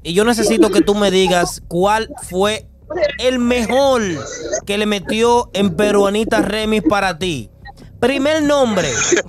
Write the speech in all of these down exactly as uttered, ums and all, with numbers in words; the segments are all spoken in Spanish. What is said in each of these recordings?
Y yo necesito que tú me digas cuál fue el mejor que le metió en Peruanita Remix para ti. Primer nombre.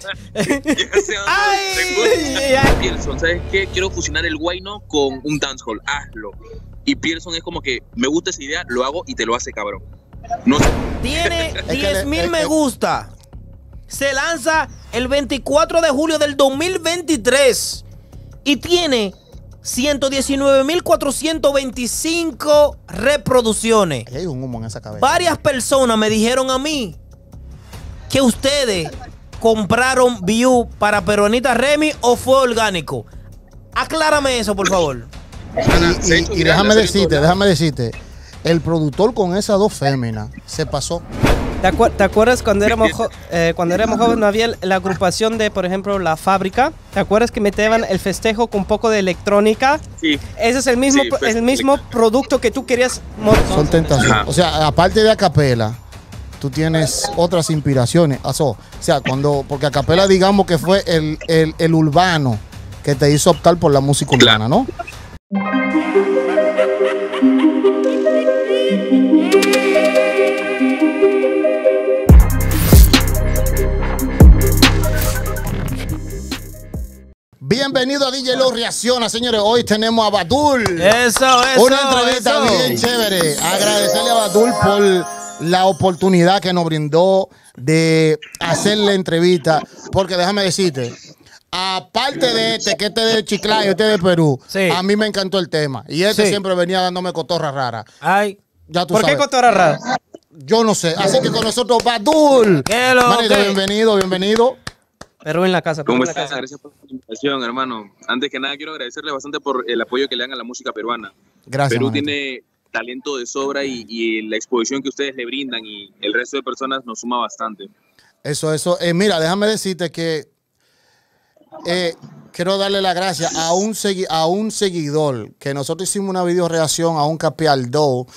Ay, Pearson, ¿sabes qué? Quiero fusionar el guayno con un dancehall. Hazlo. Y Pearson es como que me gusta esa idea, lo hago y te lo hace, cabrón. No sé. Tiene diez mil me gusta. Se lanza el veinticuatro de julio del dos mil veintitrés y tiene ciento diecinueve mil cuatrocientos veinticinco reproducciones. Hay un humo en esa cabeza. Varias personas me dijeron a mí que ustedes compraron view para Peruanita Remix o fue orgánico. Aclárame eso, por favor. Y, y, y déjame decirte, déjame decirte, el productor con esas dos féminas se pasó. ¿Te, acu ¿Te acuerdas cuando éramos, eh, cuando éramos jóvenes no había la agrupación de, por ejemplo, La Fábrica? ¿Te acuerdas que metían el festejo con un poco de electrónica? Sí. Ese es el mismo, sí, pues, el mismo producto que tú querías. Son tentaciones. O sea, aparte de acapela, tú tienes otras inspiraciones. O sea, cuando, porque acapela digamos que fue el, el, el urbano que te hizo optar por la música urbana, ¿no? Bienvenido a D J Low Reacciona, señores. Hoy tenemos a Badul. Eso, eso. Una entrevista eso. bien chévere. Agradecerle a Badul por la oportunidad que nos brindó de hacer la entrevista. Porque déjame decirte, aparte de este, que este de Chiclayo, este de Perú, sí. a mí me encantó el tema. Y este sí. siempre venía dándome cotorra rara. Ay. Ya tú ¿Por sabes. qué cotorra rara? Yo no sé. Así que con nosotros, Badul. Manito, okay. bienvenido, bienvenido. Perú en la casa. ¿Cómo estás? Casa. Gracias por la invitación, hermano. Antes que nada, quiero agradecerle bastante por el apoyo que le dan a la música peruana. Gracias. Perú manito. tiene talento de sobra y, y la exposición que ustedes le brindan y el resto de personas nos suma bastante. Eso, eso. Eh, mira, déjame decirte que eh, quiero darle las gracias a un, a un seguidor que nosotros hicimos una video reacción a un Capialdo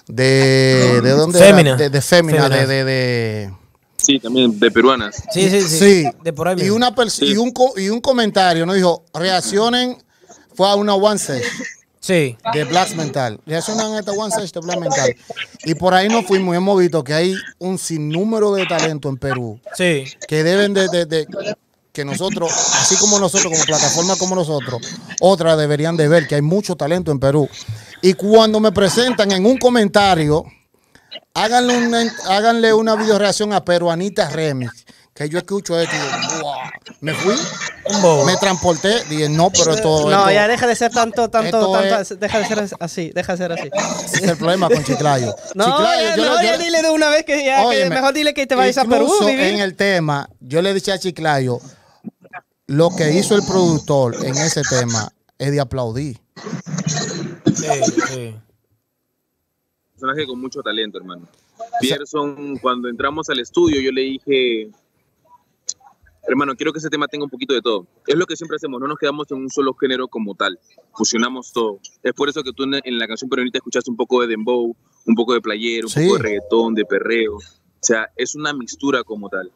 de, de dónde Fémina. Era? De, de Fémina, Fémina. de, de, de Sí, también de peruanas. Sí, sí, sí. sí. De por ahí y, una sí. y, un, y un comentario nos dijo, reaccionen, fue a una One Stage. Sí. De Black Mental. Reaccionan a esta One Stage de Black Mental. Y por ahí nos fuimos y hemos visto que hay un sinnúmero de talento en Perú. Sí. Que deben de, de, de que nosotros, así como nosotros, como plataforma como nosotros, otras deberían de ver que hay mucho talento en Perú. Y cuando me presentan en un comentario, háganle una, háganle una video reacción a Peruanita Remix, que yo escucho esto y digo, wow, me fui, me transporté, dije, no, pero todo No, esto, ya deja de ser tanto, tanto, tanto, es, deja de ser así, deja de ser así. Ese es el problema con Chiclayo. No, Chiclayo, ya, yo, no, yo, ya dile de una vez que ya, óyeme, que mejor dile que te vayas a Perú. Incluso vivir. en el tema, yo le dije a Chiclayo, lo que hizo el productor en ese tema es de aplaudir. Sí, sí. Personaje con mucho talento, hermano. Pearson, cuando entramos al estudio, yo le dije, hermano, quiero que ese tema tenga un poquito de todo. Es lo que siempre hacemos, no nos quedamos en un solo género como tal, fusionamos todo. Es por eso que tú en la canción peruanita escuchaste un poco de dembow, un poco de playero, un sí. poco de reggaetón, de perreo. O sea, es una mixtura como tal.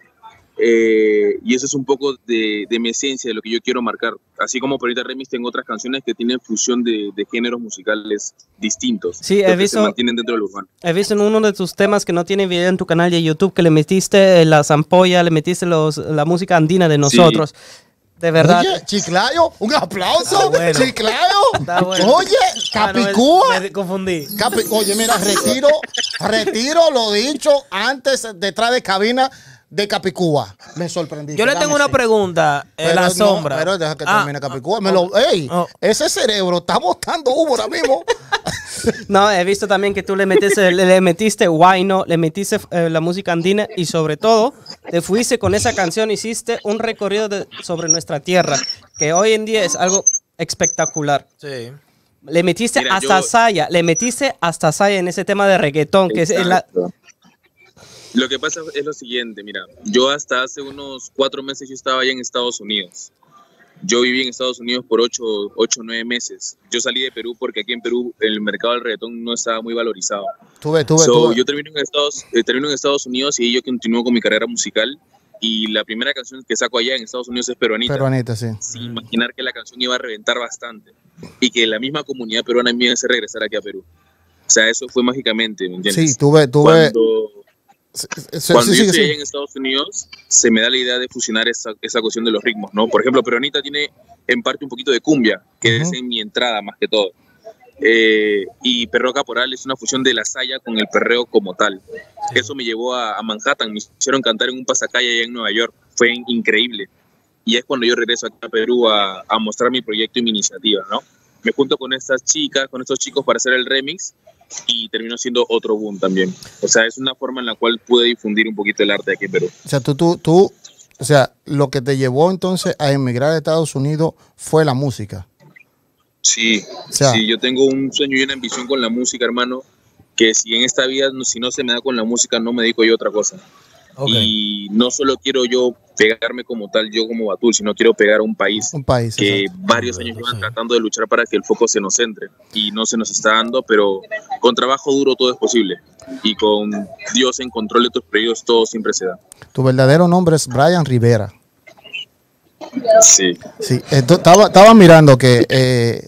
Eh, y eso es un poco de, de mi esencia, de lo que yo quiero marcar. Así como Peruanita Remix, tengo otras canciones que tienen fusión de, de géneros musicales distintos. Sí, he visto, que se mantienen dentro del urbano. He visto en uno de tus temas que no tiene video en tu canal de YouTube que le metiste la zampolla, le metiste los, la música andina de nosotros. Sí. De verdad. Oye, Chiclayo, un aplauso. Bueno. Chiclayo. Bueno. Oye, Capicúa. Ah, no, me confundí. Capi Oye, mira, retiro, retiro lo dicho antes detrás de cabina de Capicúa. Me sorprendí. Yo le tengo una pregunta en la sombra. No, pero deja que ah, termine Capicúa. Me lo, ey, oh. Ese cerebro está botando humo ahora mismo. No, he visto también que tú le metiste, le, le metiste guayno, le metiste eh, la música andina y sobre todo te fuiste con esa canción, hiciste un recorrido de, sobre nuestra tierra, que hoy en día es algo espectacular. Sí. Le metiste Mira, hasta yo... Saya, le metiste hasta Saya en ese tema de reggaetón, que es la... Lo que pasa es lo siguiente, mira, yo hasta hace unos cuatro meses yo estaba allá en Estados Unidos. Yo viví en Estados Unidos por ocho o nueve meses. Yo salí de Perú porque aquí en Perú el mercado del reggaetón no estaba muy valorizado. Tuve, tuve, so, tuve. Yo termino en, Estados, eh, termino en Estados Unidos y yo continúo con mi carrera musical. y la primera canción que saco allá en Estados Unidos es Peruanita. Peruanita, sí. Sin imaginar que la canción iba a reventar bastante y que la misma comunidad peruana me iba a hacer regresar aquí a Perú. O sea, eso fue mágicamente, ¿me entiendes? Sí, tuve... tuve... Cuando, sí, cuando sí, yo sí, estoy sí. allá en Estados Unidos, se me da la idea de fusionar esa, esa cuestión de los ritmos, ¿no? Por ejemplo, Peruanita tiene en parte un poquito de cumbia, que Uh-huh. es en mi entrada más que todo. Eh, y Perreo Caporal es una fusión de la saya con el perreo como tal. Eso me llevó a, a Manhattan, me hicieron cantar en un pasacalle allá en Nueva York, fue in- increíble. Y es cuando yo regreso acá a Perú a, a mostrar mi proyecto y mi iniciativa, ¿no? Me junto con estas chicas, con estos chicos para hacer el remix y terminó siendo otro boom también. O sea, es una forma en la cual pude difundir un poquito el arte aquí en Perú. O sea, tú, tú, tú, o sea, lo que te llevó entonces a emigrar a Estados Unidos fue la música. Sí, O sea, sí, yo tengo un sueño y una ambición con la música, hermano, que si en esta vida, no- si no se me da con la música, no me dedico yo a otra cosa. Ok. Y no solo quiero yo pegarme como tal, yo como Batul, sino quiero pegar a un país un país. que exacto. varios años llevan tratando de luchar para que el foco se nos centre y no se nos está dando, pero con trabajo duro todo es posible y con Dios en control de tus proyectos todo siempre se da. Tu verdadero nombre es Brian Rivera. Sí. Sí, estaba, estaba mirando que, eh,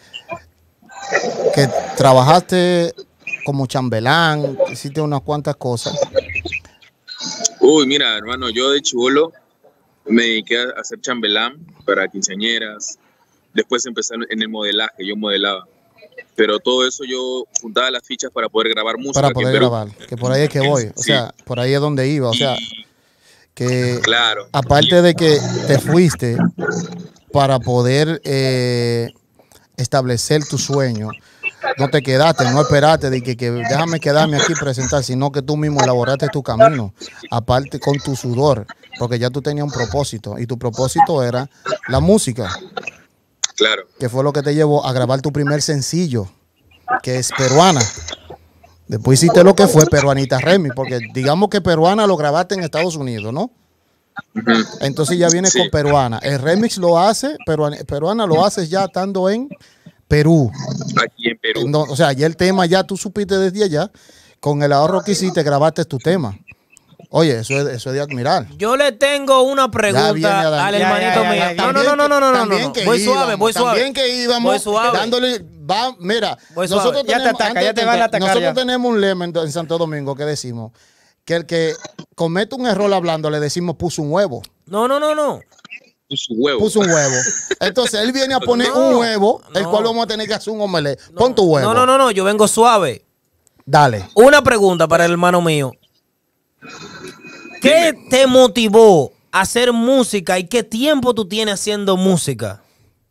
que trabajaste como chambelán, hiciste unas cuantas cosas. Uy, mira, hermano, yo de chibolo me dediqué a hacer chambelán para quinceañeras, después empecé en el modelaje, yo modelaba. Pero todo eso yo juntaba las fichas para poder grabar música. Para aquí en poder Perú. grabar, que por ahí es que voy, o Sí. sea, por ahí es donde iba, o sea, Y, que claro. aparte de que te fuiste para poder eh, establecer tu sueño, no te quedaste, no esperaste de que, que déjame quedarme aquí y presentar, sino que tú mismo elaboraste tu camino, aparte con tu sudor, porque ya tú tenías un propósito y tu propósito era la música, Claro. que fue lo que te llevó a grabar tu primer sencillo, que es Peruana. Después hiciste lo que fue Peruanita Remix, porque digamos que Peruana lo grabaste en Estados Unidos, ¿no? Ujú. Entonces ya viene Sí. con Peruana. El remix lo hace, Peruana, Peruana lo haces ya estando en Perú. Aquí en Perú. No, o sea, ya el tema ya tú supiste desde allá, con el ahorro que hiciste, grabaste tu tema. Oye, eso es, eso es de admirar. Yo le tengo una Ya viene pregunta Adán. al Ya, hermanito ya, ya, mío. ya, No, ya. no, no, no, no, no, no, También no. que Voy suave, íbamos, voy suave. También que íbamos Voy suave. dándole, va, mira, Voy suave. nosotros Ya te tenemos, ataca, antes ya te de van a entrar, atacar nosotros ya. tenemos un lema en, en Santo Domingo que decimos que el que comete un error hablando le decimos puso un huevo. No, no, no, no. Su huevo. Puso un huevo. Entonces él viene a poner No, un huevo, el no. cual vamos a tener que hacer un omelette. Pon tu huevo. No, no, no, no. Yo vengo suave. Dale. Una pregunta para el hermano mío. ¿Qué te motivó a hacer música y qué tiempo tú tienes haciendo música?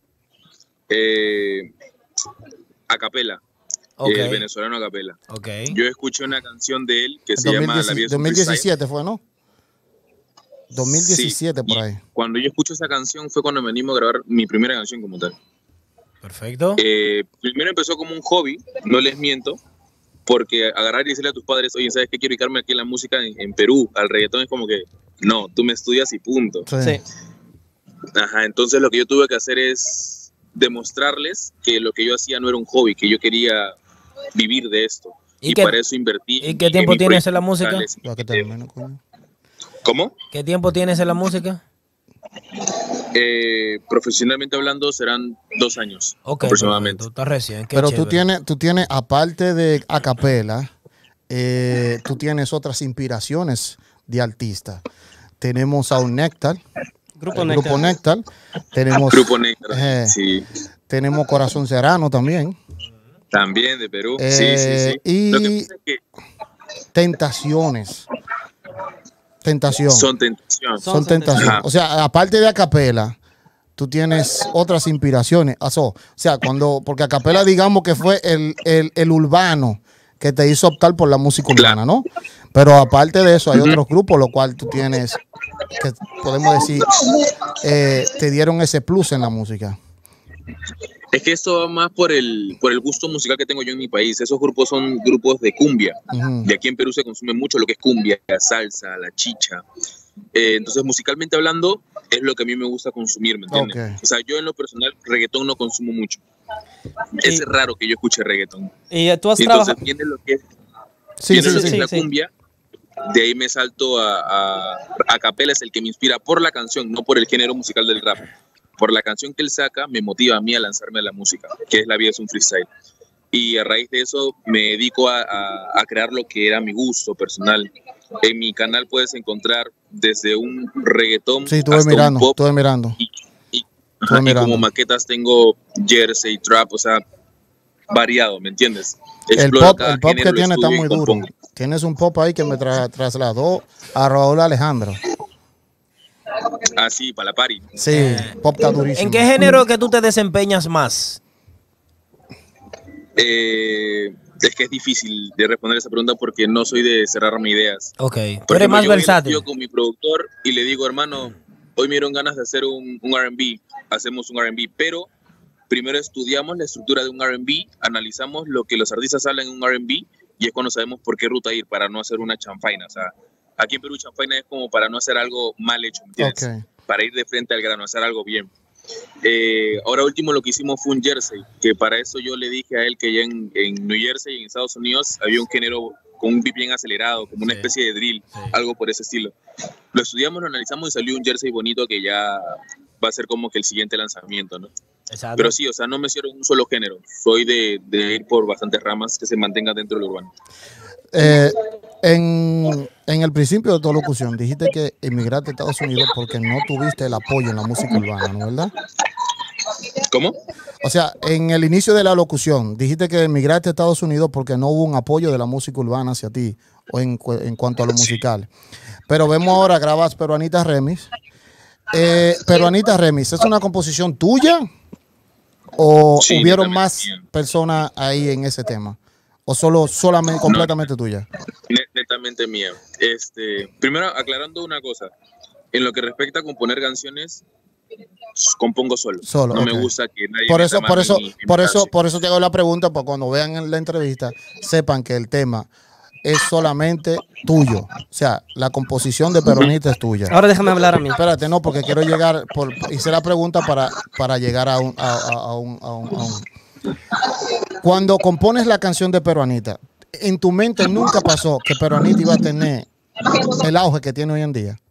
Eh, a capela. Ok. El venezolano a capela. Ok. Yo escuché una canción de él que se llama La vida es un dos mil freestyle. diecisiete fue, ¿no? dos mil diecisiete Sí, por y ahí. Cuando yo escucho esa canción fue cuando me animo a grabar mi primera canción como tal. Perfecto. Eh, primero empezó como un hobby, no les miento, porque agarrar y decirle a tus padres, oye, ¿sabes qué? Quiero dedicarme aquí en la música en, en Perú, al reggaetón, es como que, no, tú me estudias y punto. Sí. Sí. Ajá, entonces lo que yo tuve que hacer es demostrarles que lo que yo hacía no era un hobby, que yo quería vivir de esto. ¿Y Y, qué- para eso invertí. y qué en tiempo mi tienes proyecto en la música? musicales. Ya que termine, coño. ¿Cómo? ¿Qué tiempo tienes en la música? Eh, profesionalmente hablando serán dos años Ok. aproximadamente. Tú estás recién. Qué Pero tú chévere. tienes, tú tienes, aparte de a capela, eh, tú tienes otras inspiraciones de artistas. Tenemos a un Néctar, Grupo el Néctar. Grupo Néctar. Tenemos, Grupo Néctar, eh, sí. tenemos Corazón Serrano también. También de Perú. Eh, sí, sí, sí. y- Lo que pasa es que Tentaciones. Tentación. son tentación. Son tentaciones. Ajá. O sea, aparte de acapela, tú tienes otras inspiraciones. Aso, o sea, cuando, porque acapela digamos que fue el, el, el urbano que te hizo optar por la música urbana, ¿no? Pero aparte de eso, hay otros grupos, lo cual tú tienes, que podemos decir, eh, te dieron ese plus en la música. Es que esto va más por el, por el gusto musical que tengo yo en mi país. Esos grupos son grupos de cumbia. Ujú. Y aquí en Perú se consume mucho lo que es cumbia, la salsa, la chicha. Eh, entonces, musicalmente hablando, es lo que a mí me gusta consumir, ¿me entiendes? Ok. O sea, yo en lo personal, reggaetón no consumo mucho. Es Y- raro que yo escuche reggaetón. Y eh, tú has Y entonces trabajado. viene lo que es, Sí, viene sí, lo que sí. es la sí. cumbia De ahí me salto a, a, a capela, es el que me inspira por la canción, no por el género musical del rap. Por la canción que él saca, me motiva a mí a lanzarme a la música, que es La Vida es un Freestyle. Y a raíz de eso me dedico a, a, a crear lo que era mi gusto personal. En mi canal puedes encontrar desde un reggaetón sí, estuve hasta mirando, un pop. Estuve mirando. Y, y, ajá, y como maquetas tengo jersey, trap, o sea, variado, ¿me entiendes? El pop, el pop que tiene está muy duro. Tienes un pop ahí que me tra trasladó a Raúl Alejandro. Ah, sí, para la party. Sí, pop está durísimo. ¿En qué género que tú te desempeñas más? Eh, es que es difícil de responder esa pregunta porque no soy de cerrarme ideas. Ok, tú eres más versátil. Yo con mi productor y le digo, hermano, hoy me dieron ganas de hacer un, un R and B, hacemos un R and B, pero primero estudiamos la estructura de un R and B, analizamos lo que los artistas hablan en un R and B y es cuando sabemos por qué ruta ir para no hacer una chanfaina. O sea, aquí en Perú chanfaina es como para no hacer algo mal hecho, ¿me entiendes? Okay. Para ir de frente al grano, hacer algo bien. Eh, ahora último lo que hicimos fue un jersey, que para eso yo le dije a él que ya en, en New Jersey y en Estados Unidos había un género con un beat bien acelerado, como una sí. especie de drill, sí. algo por ese estilo. Lo estudiamos, lo analizamos y salió un jersey bonito que ya va a ser como que el siguiente lanzamiento, ¿no? Exacto. Pero sí, o sea, no me cierro en un solo género, soy de, de ir por bastantes ramas que se mantengan dentro del urbano. Eh, en, en el principio de tu locución dijiste que emigraste a Estados Unidos porque no tuviste el apoyo en la música urbana, ¿no es verdad? ¿Cómo? O sea, en el inicio de la locución dijiste que emigraste a Estados Unidos porque no hubo un apoyo de la música urbana hacia ti o en, en cuanto a lo musical. Pero vemos ahora grabas Peruanita Remix. Eh, Peruanita Remix, ¿es una composición tuya o sí, hubieron más mía. personas ahí en ese tema? ¿O solo solamente completamente no, tuya? Netamente mía. Este, primero, aclarando una cosa. En lo que respecta a componer canciones, compongo solo. solo no okay. me gusta que nadie por eso, me por eso, mi, por eso, por eso te hago la pregunta, para cuando vean en la entrevista, sepan que el tema es solamente tuyo. O sea, la composición de Peruanita es tuya. Ahora déjame hablar a mí. Espérate, no, porque quiero llegar, por, hice la pregunta para, para llegar a un, a, a, a un, a un, a un Cuando compones la canción de Peruanita, ¿en tu mente nunca pasó que Peruanita iba a tener el auge que tiene hoy en día?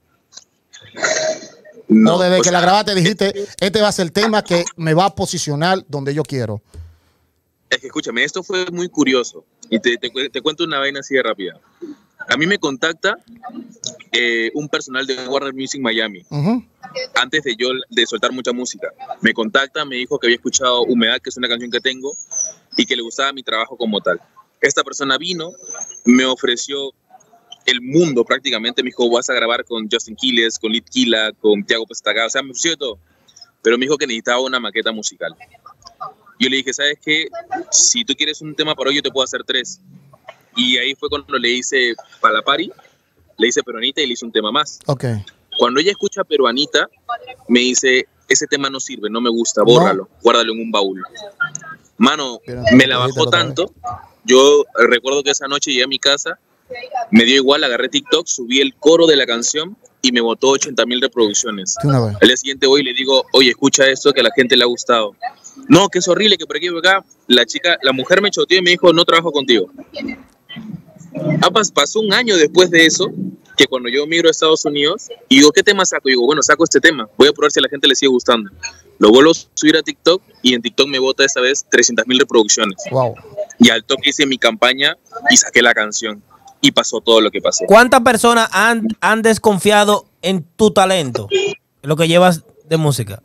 No, o desde que sea, la grabaste dijiste, este va a ser el tema que me va a posicionar donde yo quiero. Es que escúchame, esto fue muy curioso y te, te, te cuento una vaina así de rápida. A mí me contacta eh, un personal de Warner Music Miami, uh-huh. antes de yo de soltar mucha música. Me contacta, me dijo que había escuchado Humedad, que es una canción que tengo, y que le gustaba mi trabajo como tal. Esta persona vino, me ofreció el mundo prácticamente, me dijo, vas a grabar con Justin Quiles, con Litquila, con Tiago Pestagá, o sea, me ofreció todo. Pero me dijo que necesitaba una maqueta musical. Yo le dije, ¿sabes qué? Si tú quieres un tema para hoy, yo te puedo hacer tres. Y ahí fue cuando le hice Palapari, le hice Peruanita y le hice un tema más. Okay. Cuando ella escucha Peruanita, me dice, ese tema no sirve, no me gusta, bórralo, no. guárdalo en un baúl. Mano, Pero, me la bajó tanto. Yo recuerdo que esa noche llegué a mi casa, me dio igual, agarré TikTok, subí el coro de la canción y me botó ochenta mil reproducciones. Al día siguiente voy y le digo, oye, escucha esto que a la gente le ha gustado. No, que es horrible, que por aquí y por acá. La chica, la mujer me choteó y me dijo, no trabajo contigo. Ah, pasó un año después de eso, que cuando yo migro a Estados Unidos, y digo, ¿qué tema saco? Y digo, bueno, saco este tema, voy a probar si a la gente le sigue gustando. Lo vuelvo a subir a TikTok, y en TikTok me bota esta vez trescientas mil reproducciones. Wow. Y al toque hice mi campaña, y saqué la canción, y pasó todo lo que pasó. ¿Cuántas personas han, han desconfiado en tu talento, lo que llevas de música?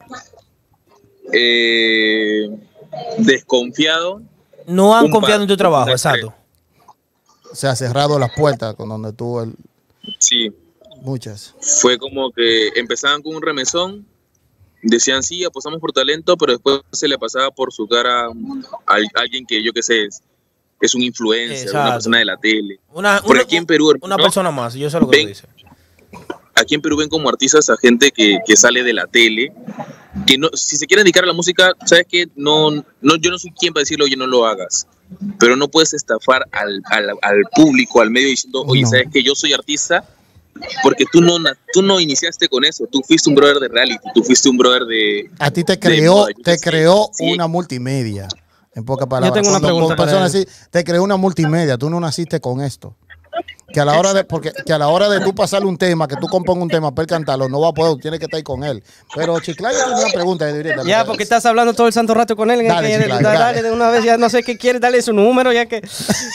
Eh, desconfiado. No han confiado par, en tu trabajo, exacto. Se ha cerrado las puertas con donde tuvo el... Sí. Muchas. Fue como que empezaban con un remesón, decían sí, apostamos por talento, pero después se le pasaba por su cara a alguien que yo qué sé, es, es un influencer, exacto. Una persona de la tele. Una, por una, aquí en Perú, una ¿no? persona más, yo sé lo que ven, dice. Aquí en Perú ven como artistas a gente que, que sale de la tele, que no, si se quiere dedicar a la música, ¿sabes qué? No, no, yo no soy quien para decirlo, oye, no lo hagas. Pero no puedes estafar al, al, al público, al medio, diciendo, oye, no. ¿Sabes qué? Yo soy artista, porque tú no, tú no iniciaste con eso. Tú fuiste un brother de reality, tú fuiste un brother de... A ti te creó, de, te creó sí. una multimedia, en pocas palabras. Yo tengo una pregunta. Personas así, te creó una multimedia, tú no naciste con esto. Que a la hora de, porque que a la hora de tú pasarle un tema, que tú compongas un tema para él cantarlo, no va a poder, tiene que estar ahí con él. Pero Chiclayo tiene una pregunta. Diría, ya, porque estás hablando todo el santo rato con él. Dale, que, Chiclayo, dale, dale. de una vez, ya no sé qué quieres, dale su número, ya que...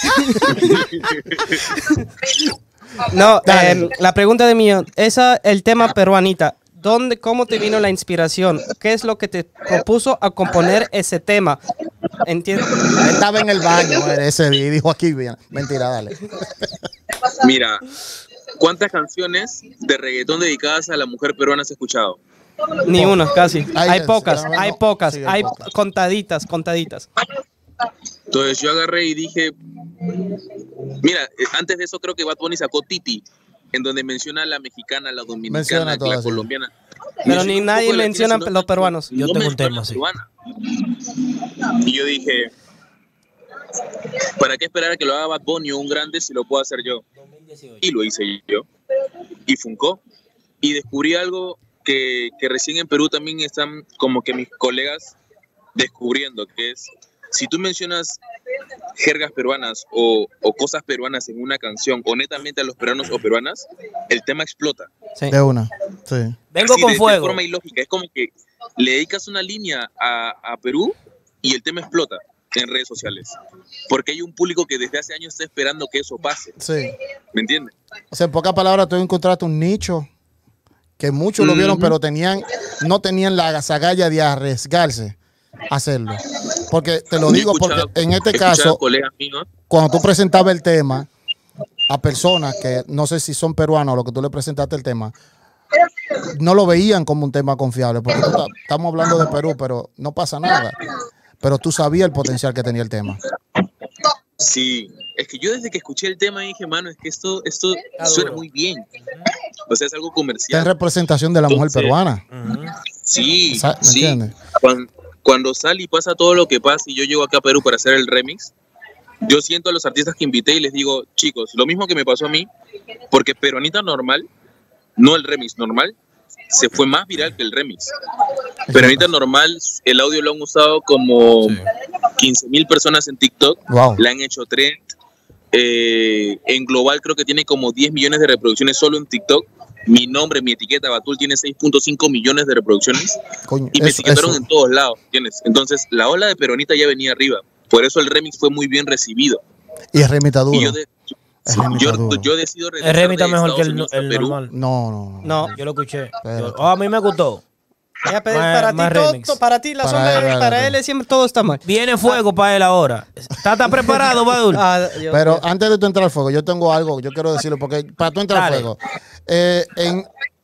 no, eh, la pregunta de mí, esa, el tema Peruanita, ¿dónde, cómo te vino la inspiración? ¿Qué es lo que te propuso a componer ese tema? ¿Entiendes? Él estaba en el baño ese día y dijo aquí, bien. Mentira, dale. Mira, ¿cuántas canciones de reggaetón dedicadas a la mujer peruana has escuchado? Ni una, casi. Ay, Hay es, pocas, no, no, hay pocas, sí, hay pocas. contaditas, contaditas. Entonces yo agarré y dije, mira, eh, antes de eso creo que Bad Bunny sacó Titi, en donde menciona a la mexicana, la dominicana, Menciona la todas, sí. colombiana. Pero Menciona ni un nadie poco de la menciona latina, los sino peruanos. Yo no tengo un menciona tema así. peruana. Y yo dije, ¿para qué esperar a que lo haga Bad Bunny o un grande si lo puedo hacer yo? Y lo hice yo. Y funcó. Y descubrí algo que, que recién en Perú también están como que mis colegas descubriendo, que es, si tú mencionas jergas peruanas o, o cosas peruanas en una canción, o netamente a los peruanos o peruanas, el tema explota. Sí. De una. Sí. Vengo Así, con de, de fuego. forma ilógica. Es como que le dedicas una línea a, a Perú y el tema explota en redes sociales. Porque hay un público que desde hace años está esperando que eso pase. Sí. ¿Me entiendes? O sea, en pocas palabras, tú encontraste un nicho que muchos lo vieron, Ujú. pero tenían, no tenían la agallas de arriesgarse a hacerlo. Porque te lo Yo digo, escuchaba- porque en este escuchaba caso, colegas míos, cuando tú presentabas el tema a personas que no sé si son peruanos o lo que tú le presentaste el tema, no lo veían como un tema confiable, porque tú ta- estamos hablando de Perú, pero no pasa nada. Pero tú sabías el potencial que tenía el tema. sí, es que yo desde que escuché el tema dije, mano, es que esto, esto Está suena duro. muy bien. O sea, es algo Está en comercial. representación de la mujer Entonces, peruana. Ujú. Sí, Sa- ¿Me sí. entiendes? Cuando, cuando sale y pasa todo lo que pasa y yo llego acá a Perú para hacer el remix, yo siento a los artistas que invité y les digo, chicos, lo mismo que me pasó a mí, porque Peruanita Normal, no el remix normal, se fue más viral que el remix. Peruanita Normal, el audio lo han usado como Sí. quince mil personas en TikTok, Wow. la han hecho trend. Eh, en global creo que tiene como diez millones de reproducciones solo en TikTok. Mi nombre, mi etiqueta Batul tiene seis punto cinco millones de reproducciones Coño, y me eso- etiquetaron eso. en todos lados, ¿entiendes? Entonces la ola de Peronita ya venía arriba, por eso el remix fue muy bien recibido. Y es remita duro. Y yo, de- Es remita yo, duro. yo decido El regresar Remy está de mejor que Estados el, Unidos a el Perú. normal. No, no, no. No. Yo lo escuché. Espérate. Yo- oh, a mí me gustó. Ya, pero Más- para, más ti todo, remix. to- para ti la Para sombra, él, para para él. él siempre todo está mal. Viene fuego para él ahora. ¿Está, está preparado, Badul? Ah, Dios Pero mío. antes de tú entrar al fuego, yo tengo algo, yo quiero decirlo, porque para tú entrar al Dale. fuego, eh, en,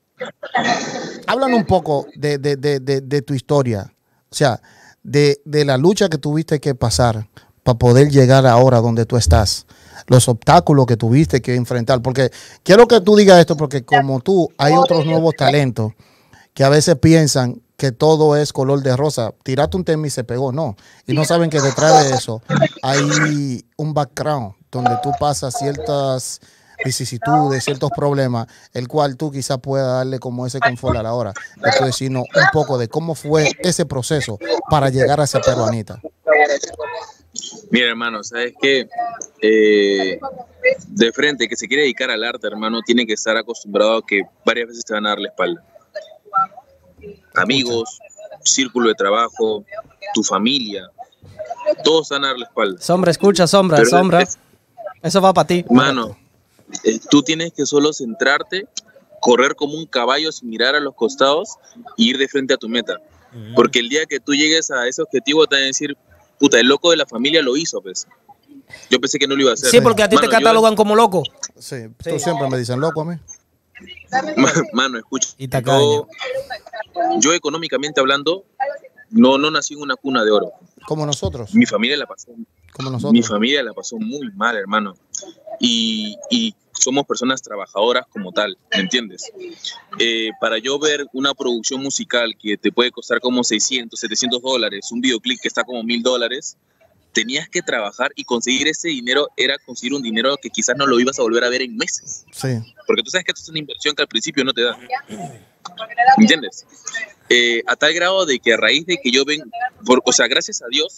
háblanos un poco de, de- de- de- de tu historia, o sea, de, de la lucha que tuviste que pasar para poder llegar ahora donde tú estás, los obstáculos que tuviste que enfrentar, porque quiero que tú digas esto, porque como tú, hay otros nuevos talentos que a veces piensan que todo es color de rosa. Tiraste un tema y se pegó, no. Y no saben que detrás de eso hay un background donde tú pasas ciertas vicisitudes, ciertos problemas, el cual tú quizás puedas darle como ese confort a la hora. Estoy diciendo un poco de cómo fue ese proceso para llegar a esa peruanita. Mira, hermano, ¿sabes qué? Eh, de frente, que se quiere dedicar al arte, hermano, tiene que estar acostumbrado a que varias veces te van a dar la espalda. Amigos, círculo de trabajo, tu familia, todos te van a dar la espalda. Sombra, escucha, sombra, Pero sombra. es- Eso va para ti. Hermano, eh, tú tienes que solo centrarte, correr como un caballo sin mirar a los costados y ir de frente a tu meta. Porque el día que tú llegues a ese objetivo te van a decir, puta, el loco de la familia lo hizo, pues. Yo pensé que no lo iba a hacer. Sí, porque a ti Mano, te yo- catalogan como loco. Sí, tú siempre me dicen loco a mí. Ma- Mano, escucha. Y tacaño. Yo, yo económicamente hablando, no, no nací en una cuna de oro. Como nosotros, Mi familia la pasó, como mi nosotros. familia la pasó muy mal, hermano. Y, y somos personas trabajadoras como tal, ¿me entiendes? Eh, para yo ver una producción musical que te puede costar como seiscientos, setecientos dólares, un videoclip que está como mil dólares, tenías que trabajar y conseguir ese dinero era conseguir un dinero que quizás no lo ibas a volver a ver en meses. Sí, Porque tú sabes que esto es una inversión que al principio no te da. ¿Me entiendes? Eh, a tal grado de que a raíz de que yo ven, por, o sea, gracias a Dios,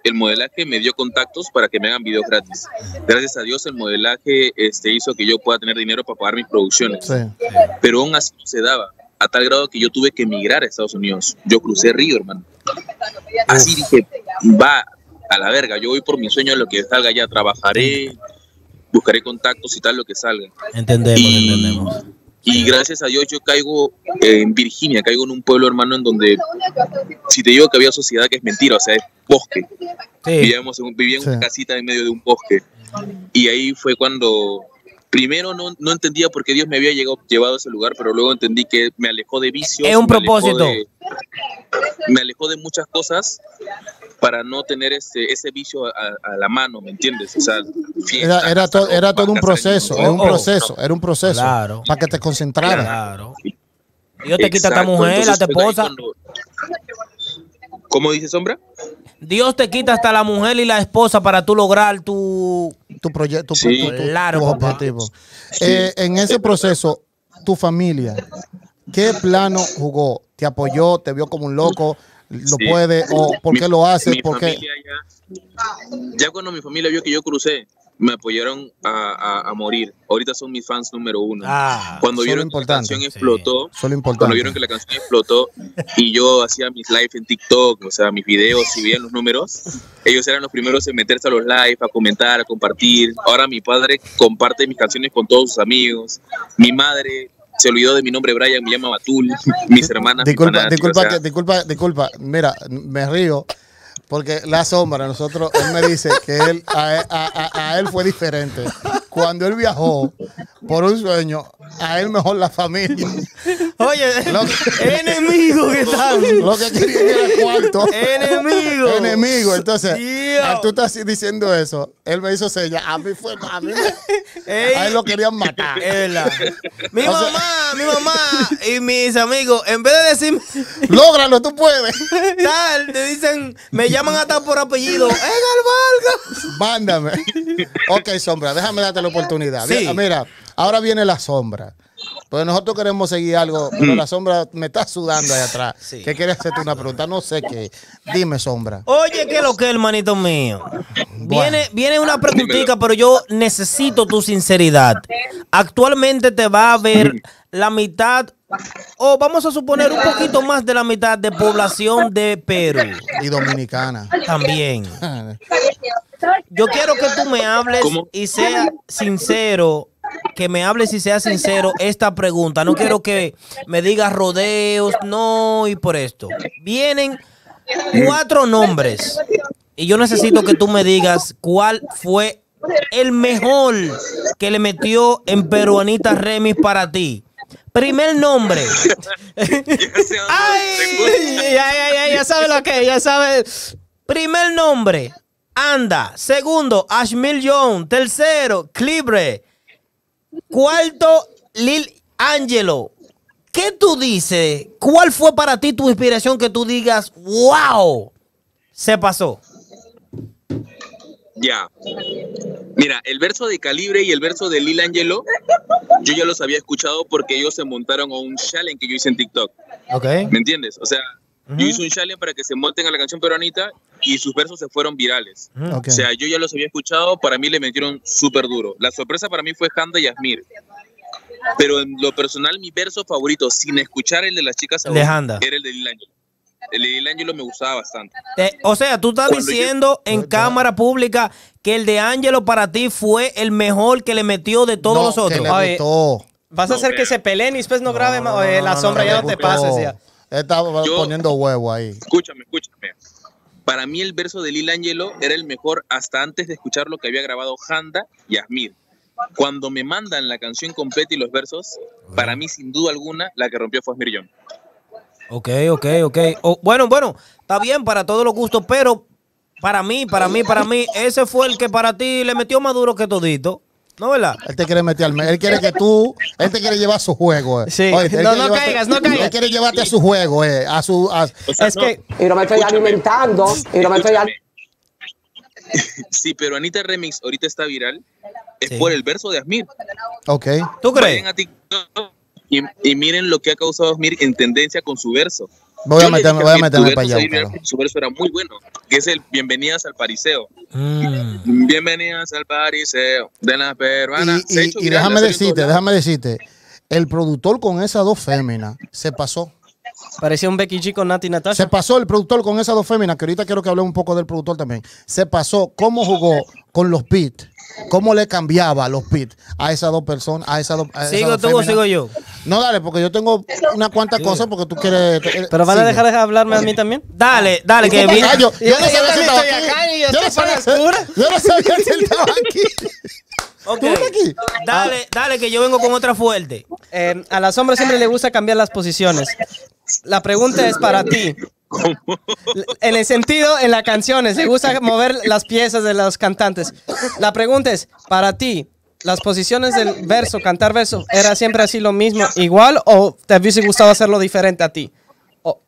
el modelaje me dio contactos para que me hagan videos gratis. Gracias a Dios el modelaje este, hizo que yo pueda tener dinero para pagar mis producciones. Sí. Pero aún así no se daba, a tal grado que yo tuve que emigrar a Estados Unidos. Yo crucé Río, hermano. Así dije, va a la verga, yo voy por mi sueño, lo que salga ya trabajaré, buscaré contactos y tal, lo que salga. Entendemos, y, entendemos. Y gracias a Dios yo caigo en Virginia, caigo en un pueblo, hermano, en donde, si te digo que había sociedad, que es mentira, o sea, es bosque. Sí. Vivíamos en, un, vivía en Sí. una casita en medio de un bosque. Y ahí fue cuando, primero no, no entendía por qué Dios me había llegado, llevado a ese lugar, pero luego entendí que me alejó de vicios. Es un me alejó propósito. de- me alejó de muchas cosas para no tener ese, ese vicio a, a la mano, ¿me entiendes? O sea, fiesta, Era, era, to- casarón, era todo un casar en proceso, un- era un Oh, oh. proceso, era un proceso Claro. para que te concentraras. Claro. Dios te quita a esta Exacto, mujer, a entonces tu fue ahí esposa. cuando- ¿Cómo dice Sombra? Dios te quita hasta la mujer y la esposa para tú lograr tu... Tu proyecto, tu, Sí. tu- tu- Claro, tus papá. objetivos. Eh, en ese proceso, tu familia, ¿qué plano jugó? ¿Te apoyó? ¿Te vio como un loco? ¿Lo Sí. puede? ¿O por Mi- qué lo haces? mi ¿Por qué? familia ya, ya cuando mi familia vio que yo crucé, me apoyaron a, a- a morir. Ahorita son mis fans número uno. Ah, Cuando eso es vieron lo que la importante. canción Sí. explotó, Eso es lo importante. cuando vieron que la canción explotó y yo hacía mis live en TikTok, o sea, mis videos, y veían los números, ellos eran los primeros en meterse a los live, a comentar, a compartir. Ahora mi padre comparte mis canciones con todos sus amigos. Mi madre se olvidó de mi nombre, Brian, me llama Batul. Mis hermanas, mis Disculpa, fanáticos, disculpa, o sea, que- disculpa, disculpa. Mira, me río porque la sombra, nosotros, él me dice que él, a, a- a- a él fue diferente. Cuando él viajó por un sueño, a él mejor la familia. oye, Lo- enemigo que están. Lo que quería era cuarto. Enemigo. Enemigo. Entonces, Dios. al tú estás diciendo eso, él me hizo señas. A mí fue, a mí me- Ey, a él lo querían matar. es verdad. Mi O sea- mamá, mi mamá y mis amigos, en vez de decirme Lógralo, tú puedes. tal, te dicen, me llaman hasta por apellido. ¡Edgar Vargas! Mándame. Ok, sombra, déjame darte la oportunidad. Sí. Mira, mira, ahora viene la sombra. Pues nosotros queremos seguir algo, pero la sombra me está sudando ahí atrás. Sí. ¿Qué quiere hacerte una pregunta? No sé qué. Dime, sombra. Oye, ¿qué es lo que, hermanito mío? Viene, Bueno. viene una preguntita, pero yo necesito tu sinceridad. Actualmente te va a ver la mitad, o vamos a suponer un poquito más de la mitad de población de Perú. Y dominicana. También. Yo quiero que tú me hables ¿Cómo? y sea sincero, que me hables y sea sincero esta pregunta. No quiero que me digas rodeos, no, y por esto. Vienen cuatro nombres y yo necesito que tú me digas cuál fue el mejor que le metió en Peruanita Remix para ti. Primer nombre. ya sé a dónde ¡Ay! Ya, ya, ya, ya sabe lo que, ya sabe. Primer nombre, Anda. Segundo, Ashmil Young. Tercero, Clibre. Cuarto, Lil Angelo. ¿Qué tú dices? ¿Cuál fue para ti tu inspiración que tú digas, wow, se pasó? Ya. Mira, el verso de Calibre y el verso de Lil Angelo, yo ya los había escuchado porque ellos se montaron a un challenge que yo hice en TikTok. Ok. ¿Me entiendes? O sea, Ujú. yo hice un challenge para que se monten a la canción peruanita y sus versos se fueron virales. Ok. O sea, yo ya los había escuchado, para mí le metieron súper duro. La sorpresa para mí fue Handa y Asmir. Pero en lo personal, mi verso favorito, sin escuchar el de las chicas El de aún, Handa. era el de Lil Angelo. El de Lil Angelo me gustaba bastante. Te- o sea, tú estás Cuando diciendo en cámara pública que el de Angelo para ti fue el mejor que le metió de todos No, los que otros. le Oye, gustó. Vas a hacer que se peleen y después no graben. no, Oye, la no, sombra no, ya no, no te no. pases ya. Él estaba Yo- poniendo huevo ahí. Escúchame, escúchame. Para mí el verso de Lil Angelo era el mejor hasta antes de escuchar lo que había grabado Handa y Asmir. Cuando me mandan la canción completa y los versos, para mí sin duda alguna la que rompió fue Asmir Young. Ok, ok, ok. O- bueno, bueno, está bien para todos los gustos, pero para mí, para mí, para mí, ese fue el que para ti le metió más duro que todito. ¿No, verdad? Él te quiere meter al medio. Él quiere que tú, él te quiere llevar a su juego. Eh. Sí. él No, quiere no llevarte- caigas, no caigas. Él quiere llevarte a su juego, eh, a su, a- O sea, Es no, que Y no me estoy Escúchame. alimentando. Y no me estoy escúchame. Si Peruanita Remix ahorita está viral, es Sí. por el verso de Asmir. ok. ¿Tú crees? Vayan a TikTok y, y miren lo que ha causado Asmir en tendencia con su verso. Voy a meterme, voy a meterme para allá. Su verso era muy bueno, que es el Bienvenidas al Pariseo. Mm. Bienvenidas al Pariseo de las peruanas. Y, y, y déjame decirte, déjame decirte, el productor con esas dos féminas se pasó. Parecía un Becky G con Nati Natasha. Se pasó el productor con esas dos féminas, que ahorita quiero que hable un poco del productor también. Se pasó cómo jugó con los beats, cómo le cambiaba los beats a esas dos personas, a esas dos a ¿Sigo esas dos tú o féminas. sigo yo? No, dale, porque yo tengo unas cuantas sí. cosas porque tú quieres... ¿Pero van a dejar de hablarme a mí también? Dale, dale, que vi. Yo, yo, yo no sabía si estaba aquí. Yo no sabía, yo no sabía si él estaba aquí. Okay. Aquí? Dale, ah. dale, que yo vengo con otra fuerte. Eh, a las hombres siempre les gusta cambiar las posiciones. La pregunta es para ti. ¿Cómo? En el sentido, en las canciones, le gusta mover las piezas de los cantantes. La pregunta es, para ti, ¿las posiciones del verso, cantar verso, era siempre así lo mismo, igual, o te hubiese gustado hacerlo diferente a ti? O,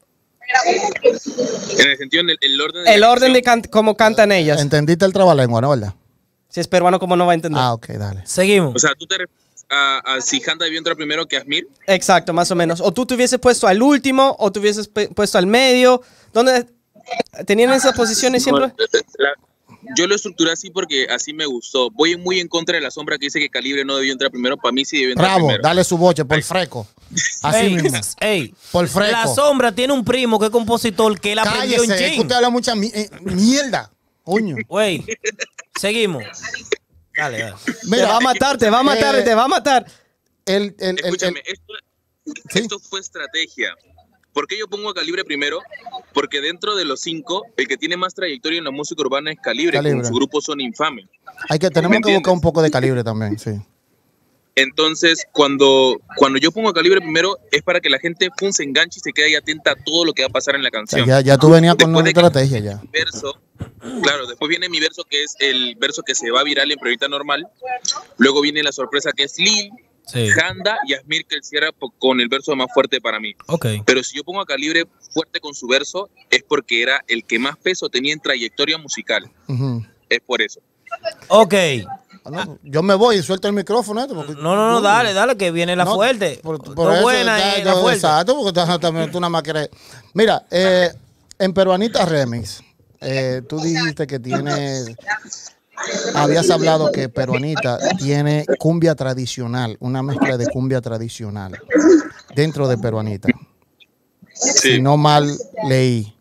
en el sentido, el, el orden de El orden de can cómo cantan ellas. ¿Entendiste el trabalengua, no, verdad? Si es peruano, ¿cómo no va a entender? Ah, ok, dale. Seguimos. O sea, tú te refieres a, a si Janda debió entrar primero que Asmir. Exacto, más o menos. O tú te hubieses puesto al último, o te hubieses puesto al medio. ¿Dónde tenían esas posiciones siempre? La, yo lo estructuré así porque así me gustó. Voy muy en contra de la sombra que dice que Calibre no debió entrar primero. Para mí sí debió entrar Bravo, primero. Bravo, dale su boche por freco. Así ey, mismo. Ey, por freco. La sombra tiene un primo que es compositor que él aprendió Cállese, en Jane. Es que usted habla mucha mi eh, mierda. Coño. Güey, seguimos. Dale, dale. Mira, te va a matar, te va a matar, eh, te va a matar. El, el, Escúchame, el, esto, ¿sí? esto fue estrategia. ¿Por qué yo pongo a Calibre primero? Porque dentro de los cinco, el que tiene más trayectoria en la música urbana es Calibre, Calibre. Con su grupo Son Infame. Hay que, tenemos que buscar un poco de Calibre también, sí. Entonces, cuando, cuando yo pongo a Calibre primero, es para que la gente pum, se enganche y se quede ahí atenta a todo lo que va a pasar en la canción. O sea, ya, ya tú venías con una estrategia ya. Verso, claro, después viene mi verso, que es el verso que se va viral en Priorita Normal. Luego viene la sorpresa, que es Lil, sí. Janda y Asmir, que él cierra con el verso más fuerte para mí. Okay. Pero si yo pongo a Calibre fuerte con su verso, es porque era el que más peso tenía en trayectoria musical. Uh-huh. Es por eso. Ok. No, yo me voy y suelto el micrófono. Este porque, no, no, no, dale, dale, que viene la no, fuerte. Por, por eso, buena ya, es yo, la fuerte. Exacto, porque tú, también, tú nada más quieres. Mira, eh, en Peruanita Remix, eh, tú dijiste que tienes. Habías hablado que Peruanita tiene cumbia tradicional, una mezcla de cumbia tradicional dentro de Peruanita. Sí. Si no mal leí.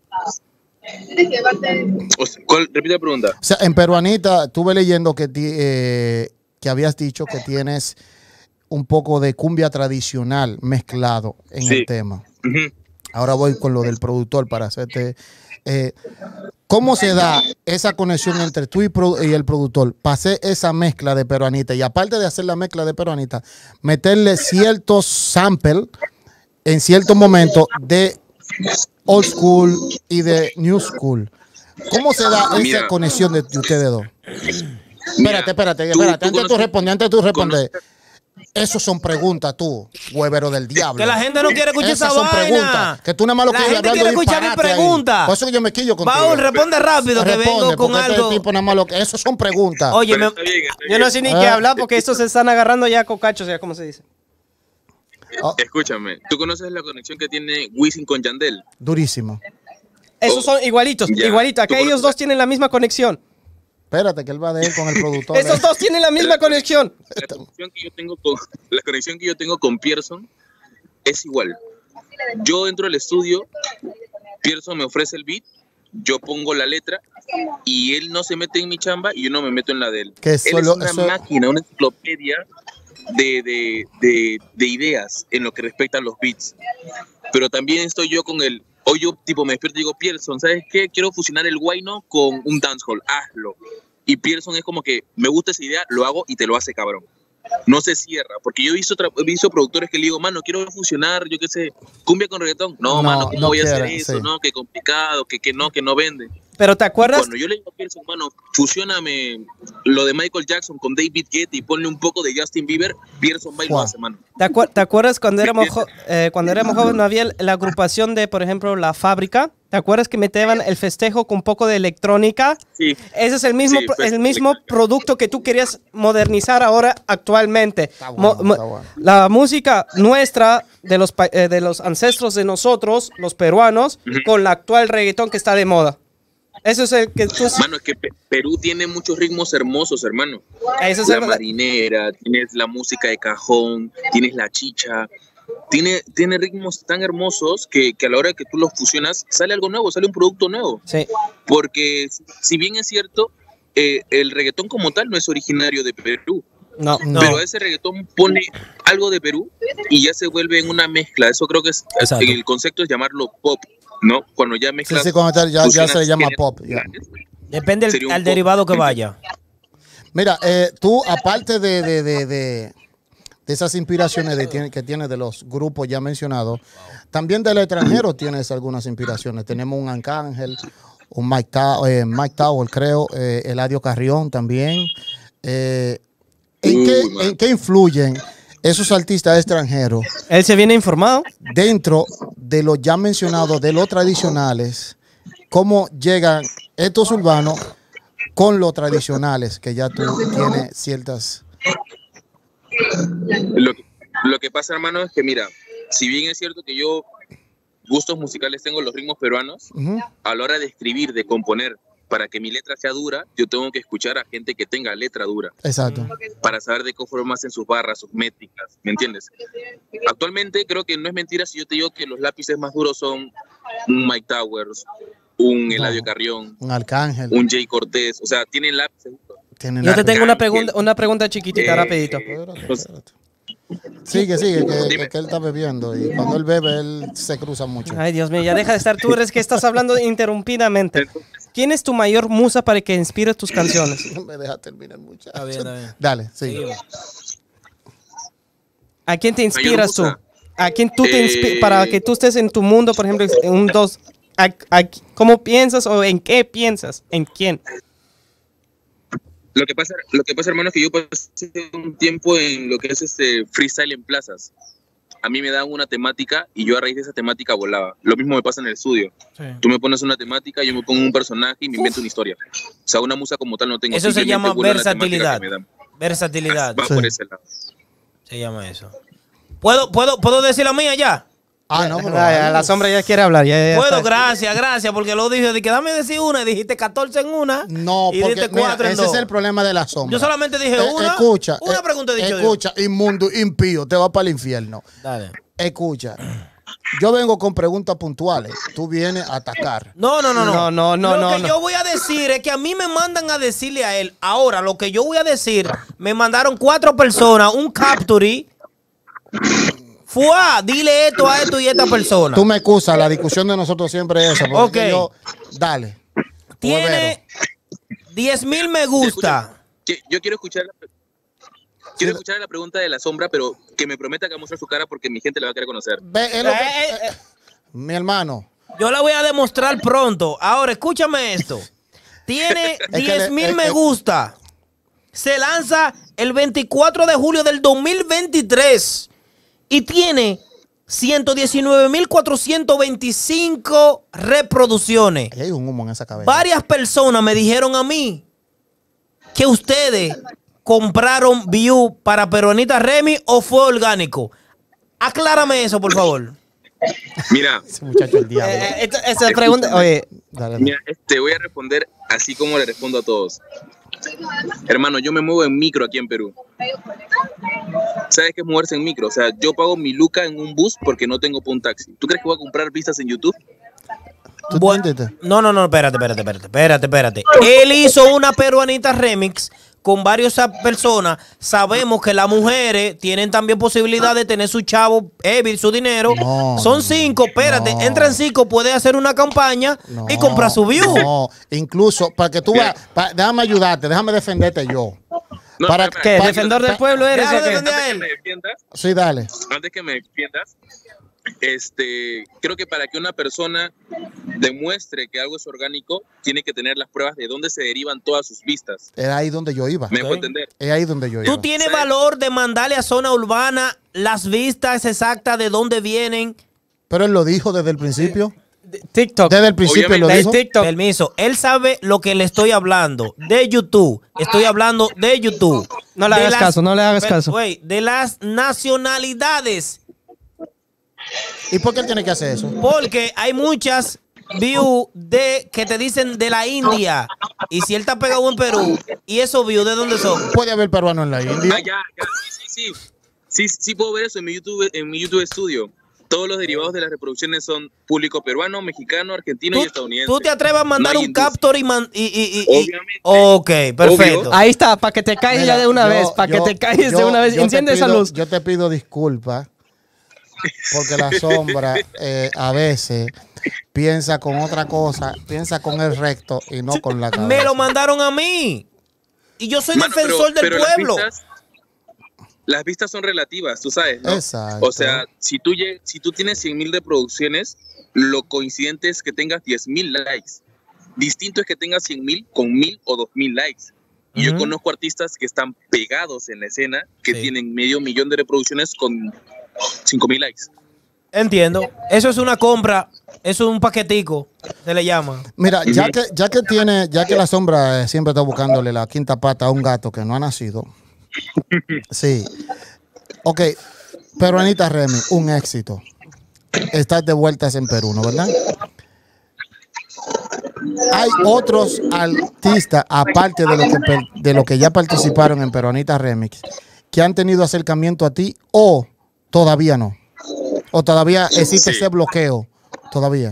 ¿Cuál? Repite la pregunta. O sea, en Peruanita estuve leyendo que, eh, que habías dicho que tienes un poco de cumbia tradicional mezclado en sí. el tema. Uh-huh. Ahora voy con lo del productor para hacerte... Eh, ¿Cómo se da esa conexión entre tú y, pro, y el productor para hacer esa mezcla de Peruanita? Y aparte de hacer la mezcla de Peruanita, meterle ciertos samples en ciertos momentos de old school y de new school. ¿Cómo se da esa Mira, conexión de, de ustedes dos? Mira, espérate, espérate, tú, espérate. Tú antes, tú responde, antes tú respondes. Eso son preguntas, tú, huevero del diablo. Que la gente no quiere escuchar Esas esa son vaina. Preguntas. Que tú nada más lo la quieres gente quiere escuchar mis preguntas. Por eso que yo me quillo contigo. Paul, responde rápido que responde, vengo con algo. Este tipo nada más lo que... Eso son preguntas. Oye, me... está bien, está yo no sé ni ah. qué hablar porque estos se están agarrando ya cocachos, ya como se dice. Oh. Escúchame, ¿tú conoces la conexión que tiene Wisin con Yandel? Durísimo. Esos son igualitos, ya, igualitos. Acá ellos dos tienen la misma conexión. Espérate, que él va de él con el productor. Esos dos tienen la misma conexión. La conexión que yo tengo con, la conexión que yo tengo con Pearson es igual. Yo entro al estudio, Pearson me ofrece el beat, yo pongo la letra y él no se mete en mi chamba y yo no me meto en la de él. Que él solo, es una eso... máquina, una enciclopedia de, de, de, de ideas en lo que respecta a los beats. Pero también estoy yo con el... Hoy yo tipo me despierto y digo, Pearson, ¿sabes qué? Quiero fusionar el guayno con un dancehall, hazlo. Y Pearson es como que, me gusta esa idea, lo hago y te lo hace cabrón. No se cierra, porque yo he visto, he visto productores que le digo, mano, quiero fusionar, yo qué sé, cumbia con reggaetón. No, no mano, ¿cómo no voy quiere, a hacer eso? Sí. No, que complicado, que, que no, que no vende. Pero ¿te acuerdas? Cuando yo le digo a Pearson, mano, fusióname lo de Michael Jackson con David Guetta y ponle un poco de Justin Bieber, Pearson va y lo hace, mano. ¿Te, acu ¿Te acuerdas cuando éramos, eh, cuando éramos jóvenes no había la agrupación de, por ejemplo, La Fábrica? ¿Te acuerdas que metían el festejo con un poco de electrónica? Sí. Ese es el mismo, Sí, pro- pues, el mismo producto que tú querías modernizar ahora actualmente. Está bueno, Mo- mo- está bueno. La música nuestra, de los, pa- eh, de los ancestros de nosotros, los peruanos, con la actual reggaetón que está de moda. Eso es el que tú... Mano, es que Pe- Perú tiene muchos ritmos hermosos, hermano. Eso es La el- marinera, tienes la música de cajón, tienes la chicha. Tiene, tiene ritmos tan hermosos que, que a la hora que tú los fusionas, sale algo nuevo, sale un producto nuevo. Sí. Porque si bien es cierto, eh, el reggaetón como tal no es originario de Perú. No. No. Pero ese reggaetón pone algo de Perú y ya se vuelve en una mezcla. Eso creo que es Exacto. el concepto es llamarlo pop, ¿no? Cuando ya Sí, mezclas. sí, cuando está- ya, ya fusionas se le llama géneros pop. ya. musicales. Depende del Sería un al pop. derivado que vaya. Mira, eh, tú, aparte de, de, de, de, de esas inspiraciones de, tiene- que tienes de los grupos ya mencionados, también del extranjero tienes algunas inspiraciones. Tenemos un Arcángel, un Mike, Ta- eh, Mike Tower, creo, eh, Eladio Carrión también. Eh, ¿en, Uy, qué, man. ¿En qué influyen esos artistas extranjeros Él se viene informado. dentro de los ya mencionados, de los tradicionales? ¿Cómo llegan estos urbanos con los tradicionales, que ya tú tienes ciertas... Lo que, lo que pasa, hermano, es que mira, si bien es cierto que yo gustos musicales tengo los ritmos peruanos, Ujú. a la hora de escribir, de componer, para que mi letra sea dura, yo tengo que escuchar a gente que tenga letra dura, Exacto. para saber de qué forma hacen sus barras, sus métricas, ¿me entiendes? Actualmente creo que no es mentira si yo te digo que los lápices más duros son un Mike Towers, un Eladio Carrión, Un Arcángel. un Jay Cortés, o sea, tienen lápices. Tienen Yo te tengo una Arcángel. pregunta, una pregunta chiquitita, Eh, rapidito. Espérate, Pues- espérate. Sigue, sigue, que, Dime. que- que él está bebiendo y cuando él bebe, él se cruza mucho. Ay, Dios mío, ya deja de estar. Tú eres que estás hablando interrumpidamente. ¿Quién es tu mayor musa para que inspire tus canciones? No me deja terminar, muchacho. Está bien, está bien. Dale, sigue. ¿A quién te inspiras tú? musa? ¿A quién tú te inspiras? Eh, Para que tú estés en tu mundo, por ejemplo, en un dos. ¿A, a- ¿Cómo piensas o en qué piensas? ¿En quién? Lo que pasa, lo que pasa, hermano, es que yo pasé un tiempo en lo que es este freestyle en plazas. A mí me daban una temática y yo a raíz de esa temática volaba. Lo mismo me pasa en el estudio. Tú me pones una temática, yo me pongo un personaje y me invento una historia. O sea, una musa como tal no tengo. Eso se simplemente llama vuelo a la temática versatilidad. que me dan. Versatilidad. Va Sí. por ese lado. Se llama eso. ¿Puedo, puedo, ¿Puedo decir la mía ya? Ah, no, pero Ah, ya, la sombra ya quiere hablar. Ya, ya Puedo, está. gracias, gracias, porque lo dije, de que dame decir una y dijiste catorce en una. No, y porque dijiste mira, cuatro en ese dos. es el problema de la sombra. Yo solamente dije Eh, una. Escucha. Una eh, pregunta he dicho yo. Escucha, inmundo, impío, te vas para el infierno. Dale. Escucha. Yo vengo con preguntas puntuales. Tú vienes a atacar. No, no, no, no. No, no, no, Lo no, que no. yo voy a decir es que a mí me mandan a decirle a él. Ahora, lo que yo voy a decir, me mandaron cuatro personas, un capture. Fua, dile esto a esto y a esta persona. Tú me excusas, la discusión de nosotros siempre es esa. Porque Ok. yo, dale. Tiene diez mil me gusta. Que- Yo quiero escuchar la, quiero escuchar la pregunta de la sombra, pero que me prometa que va a mostrar su cara porque mi gente la va a querer conocer. Ve, es lo que- Eh, eh, eh. mi hermano. Yo la voy a demostrar pronto. Ahora, escúchame esto. Tiene que diez le- mil es me que- gusta. Se lanza el veinticuatro de julio del dos mil veintitrés. Y tiene ciento diecinueve mil cuatrocientos veinticinco reproducciones. Ahí hay un humo en esa cabeza. Varias personas me dijeron a mí que ustedes compraron view para Peruanita Remy o fue orgánico. Aclárame eso, por favor. Mira, Ese muchacho el diablo. Eh, esta- esa pregunta, oye, Dale, dale. mira, te voy a responder así como le respondo a todos. Hermano, yo me muevo en micro aquí en Perú. ¿Sabes qué es moverse en micro? O sea, yo pago mi luca en un bus porque no tengo pa' un taxi. ¿Tú crees que voy a comprar vistas en YouTube? ¿Tú Bueno, entiendes? no, no, no, espérate, espérate, espérate, espérate, espérate. Él hizo una peruanita remix con varias personas. Sabemos que las mujeres tienen también posibilidad de tener su chavo, Evil, su dinero. No, Son cinco, espérate, no. entran cinco, puede hacer una campaña y No, comprar su view. No, incluso para que tú Mira. veas, pa- déjame ayudarte, déjame defenderte yo. No, Para espera, ¿qué? espera, ¿Defensor del antes- pueblo eres Déjalo o qué? defender. Antes que él. me defiendas, Sí, dale. antes que me defiendas, este, creo que para que una persona demuestre que algo es orgánico, tiene que tener las pruebas de dónde se derivan todas sus vistas. Es ahí donde yo iba. ¿Me dejo Ok. entender? Es ahí donde yo iba. Tú tienes Sí. valor de mandarle a zona urbana las vistas exactas de dónde vienen. Pero él lo dijo desde el principio. TikTok. Desde el principio Obviamente. lo De dijo. TikTok. Permiso, él sabe lo que le estoy hablando. De YouTube. Estoy hablando de YouTube. No le De hagas las- caso, no le hagas Pero, caso. güey, de las nacionalidades. ¿Y por qué él tiene que hacer eso? Porque hay muchas views de que te dicen de la India. Y si él está pegado en Perú, ¿y esos views de dónde son? Puede haber peruano en la India. Ah, ya, ya, sí, sí, sí. Sí, sí puedo ver eso en mi YouTube, en mi YouTube Studio. Todos los derivados de las reproducciones son público peruano, mexicano, argentino y ¿Tú, estadounidense. tú te atreves a mandar No hay un hindús. capture y, man- y, y, y- y- Obviamente. Ok, perfecto. Obvio. Ahí está, para que te calles Mira, ya de una yo- vez, para que yo- te calles de yo- una vez. yo te Enciende esa pido- luz. Yo te pido disculpas porque la sombra eh, a veces piensa con otra cosa, piensa con el recto y no con la cabeza. Me lo mandaron a mí. Y yo soy Mano, defensor pero- del pero las pueblo. vistas- Las vistas son relativas, tú sabes, ¿no? Exacto. O sea, si tú, lleg- si tú tienes cien mil reproducciones, lo coincidente es que tengas diez mil likes. Distinto es que tengas cien mil con mil o dos mil likes. Y yo Ujú. conozco artistas que están pegados en la escena, que Sí. tienen medio millón de reproducciones con cinco mil likes. Entiendo. Eso es una compra. Eso es un paquetico. Se le llama. Mira, ya que, ya que tiene, ya que la sombra eh, siempre está buscándole la quinta pata a un gato que no ha nacido. Sí. Ok. Pero Anita Remy, un éxito. Estás de vueltas en Perú, ¿no? ¿Verdad? Hay otros artistas, aparte de lo que, per- de lo que ya participaron en Peruanita Remix, que han tenido acercamiento a ti o todavía no. O todavía existe Sí. ese bloqueo. Todavía.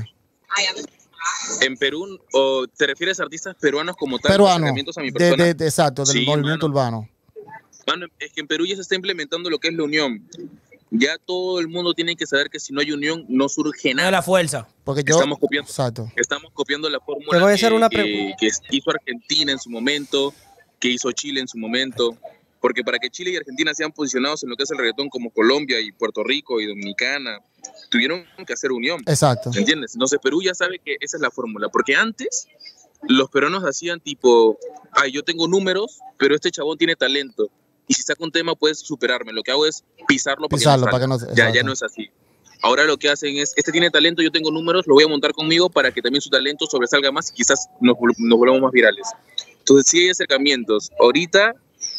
En Perú, ¿o te refieres a artistas peruanos como tal? Peruano. acercamientos a mi De, persona? de- de- exacto, del Sí, movimiento mano. urbano. Mano, es que en Perú ya se está implementando lo que es la unión. Ya todo el mundo tiene que saber que si no hay unión, no surge No es nada. la fuerza. Porque yo. Estamos copiando. Exacto. Estamos copiando la fórmula Te voy a que, hacer una que- pregunta. que hizo Argentina en su momento, que hizo Chile en su momento. Porque para que Chile y Argentina sean posicionados en lo que es el reggaetón como Colombia y Puerto Rico y Dominicana, tuvieron que hacer unión. Exacto. ¿Me entiendes? Entonces Perú ya sabe que esa es la fórmula. Porque antes los peruanos hacían tipo, ay, yo tengo números, pero este chabón tiene talento. Y si saca un tema puedes superarme. Lo que hago es pisarlo para Pisarlo que no para que no. salga. Ya, ya exacto. no es así. Ahora lo que hacen es, este tiene talento, yo tengo números, lo voy a montar conmigo para que también su talento sobresalga más y quizás nos, vol- nos volvamos más virales. Entonces sí hay acercamientos. Ahorita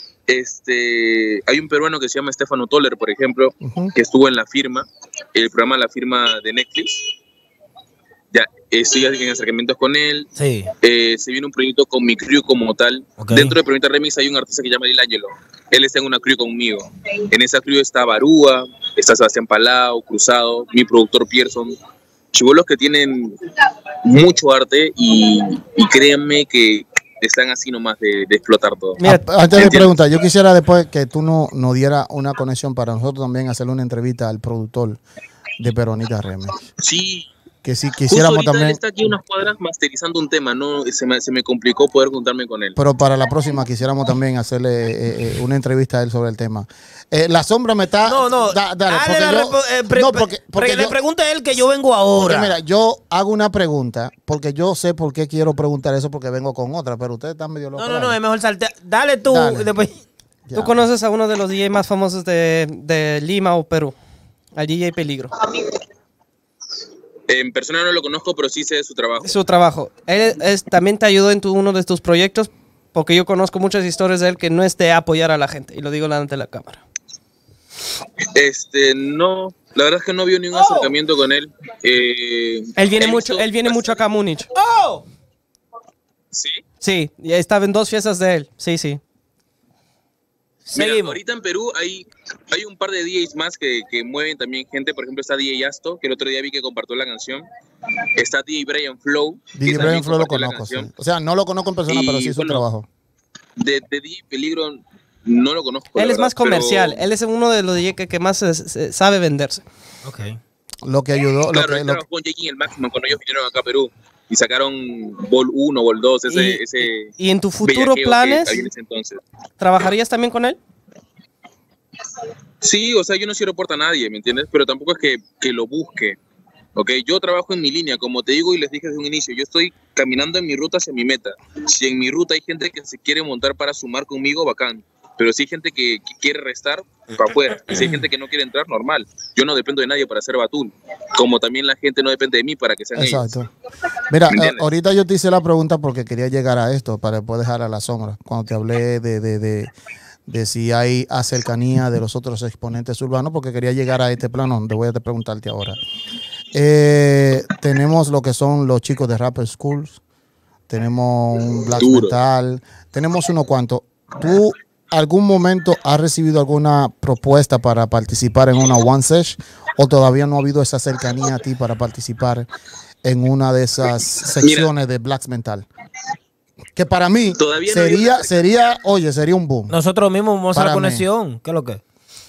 este, hay un peruano que se llama Stefano Toller, por ejemplo, Ujú. que estuvo en La Firma, el programa La Firma de Netflix. Ya estoy en acercamientos con él. Sí. Eh, se viene un proyecto con mi crew como tal. Ok. Dentro de Peruanita Remix hay un artista que se llama Lil Angelo. Él está en una crew conmigo. En esa crew está Barúa, está Sebastián Palau, Cruzado, mi productor Pierson. Chibolos que tienen mucho arte y, y créanme que están así nomás de, de explotar todo. Mira, Ah, antes de ¿entiendes? preguntar, yo quisiera después que tú no- nos diera una conexión para nosotros también hacerle una entrevista al productor de Peruanita Remix. Sí, Que si justo quisiéramos ahorita él también, está aquí unas cuadras masterizando un tema, no se me, se me complicó poder juntarme con él. pero para la próxima quisiéramos también hacerle eh, eh, una entrevista a él sobre el tema. Eh, la sombra me está. No, no. da- dale, Dale porque la yo- repo- eh, pre- no, pre- porque, porque pre- le yo- pregunte a él que yo vengo porque ahora. mira, yo hago una pregunta porque yo sé por qué quiero preguntar eso porque vengo con otra, pero ustedes están medio locos. no, no, no, dale. es mejor saltar. Dale tú. Dale. Después. Ya. ¿tú conoces a uno de los D J más famosos de, de Lima o Perú? Al D J Peligro. En persona no lo conozco, pero sí sé de su trabajo. Su trabajo. Él es- también te ayudó en tu, uno de tus proyectos, porque yo conozco muchas historias de él que no es de apoyar a la gente, y lo digo delante de la cámara. Este, no, la verdad es que no vio ningún acercamiento con él. Eh, Él viene he mucho, visto él viene mucho acá a Múnich. ¡Oh! Sí. Sí, y estaba en dos fiestas de él. Sí, sí. Mira, Seguimos. ahorita en Perú hay, hay un par de D Js más que, que mueven también gente. Por ejemplo, está D J Asto, que el otro día vi que compartió la canción. Está D J Brian Flow. que D J también Brian Flow lo compartió la conozco, sí. canción. O sea, no lo conozco en persona, Y, pero sí su bueno, trabajo. De, de D J Peligro no lo conozco. la Él es verdad, más comercial. pero- Él es uno de los D J que, que más se- se sabe venderse. Ok. Lo que ayudó, lo Claro, que, él lo trabajó con J King el Máximo cuando ellos vinieron acá a Perú. Y sacaron Vol uno, Vol dos, ese, Y- ese Y en tu futuro bellaqueo que planes, había en ese entonces. ¿trabajarías también con él? Sí, o sea, yo no cierro puerta a nadie, ¿me entiendes? Pero tampoco es que, que lo busque, ¿ok? Yo trabajo en mi línea, como te digo y les dije desde un inicio, yo estoy caminando en mi ruta hacia mi meta. Si en mi ruta hay gente que se quiere montar para sumar conmigo, bacán. Pero si hay gente que, que quiere restar, para afuera. Y si hay gente que no quiere entrar, normal. Yo no dependo de nadie para ser Batul. Como también la gente no depende de mí para que sean Exacto. ellos. Mira, eh, ahorita yo te hice la pregunta porque quería llegar a esto para después dejar a la sombra. Cuando te hablé de, de, de, de si hay cercanía de los otros exponentes urbanos, porque quería llegar a este plano donde voy a te preguntarte ahora. Eh, tenemos lo que son los chicos de Rapper Schools, tenemos un Black Duro. Metal, tenemos unos cuantos. ¿Tú algún momento has recibido alguna propuesta para participar en una One Sesh o todavía no ha habido esa cercanía a ti para participar en una de esas secciones Mira, de Black Metal? Que para mí todavía sería, no sería, oye, sería un boom. Nosotros mismos vamos a Para la mí. conexión. ¿Qué es lo que?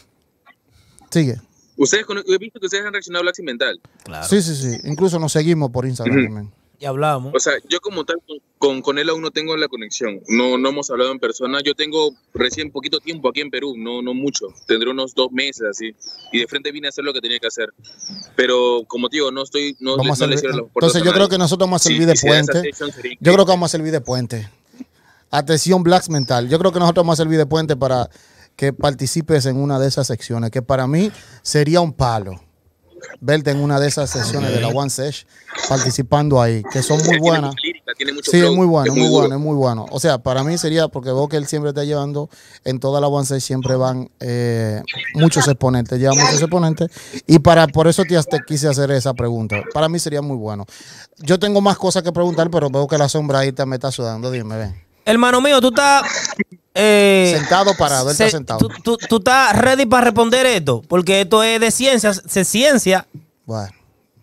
Sigue. Ustedes, he visto que ustedes han reaccionado a Black Mental. Claro. Sí, sí, sí. Incluso nos seguimos por Instagram Ujú. también. Y hablamos. O sea, yo como tal, con, con él aún no tengo la conexión. No, no hemos hablado en persona. Yo tengo recién poquito tiempo aquí en Perú, no, no mucho. Tendré unos dos meses así. Y de frente vine a hacer lo que tenía que hacer. Pero como te digo, no estoy... No, Vamos a no le servir- cierro las puertas Entonces a yo creo nadie. que nosotros vamos a Sí, servir de y si da esa puente. sesión sería Yo increíble. creo que vamos a servir de puente. Atención, Black Mental. Yo creo que nosotros vamos a servir de puente para que participes en una de esas secciones, que para mí sería un palo verte en una de esas sesiones de la One Sesh participando ahí, que son muy Tiene buenas. mucha lírica, tiene mucho Sí, es flow, muy bueno, muy duro. bueno, es muy bueno. O sea, para mí sería, porque veo que él siempre está llevando, en toda la One Sesh siempre van eh, muchos exponentes, lleva muchos exponentes, y para por eso te, te quise hacer esa pregunta. Para mí sería muy bueno. Yo tengo más cosas que preguntar, pero veo que la sombra ahí te me está sudando. Dime, ven. Hermano mío, tú estás... eh, Sentado, parado, él se- está sentado. Tú, tú- tú estás ready para responder esto, porque esto es de ciencias, se ciencia. Bueno,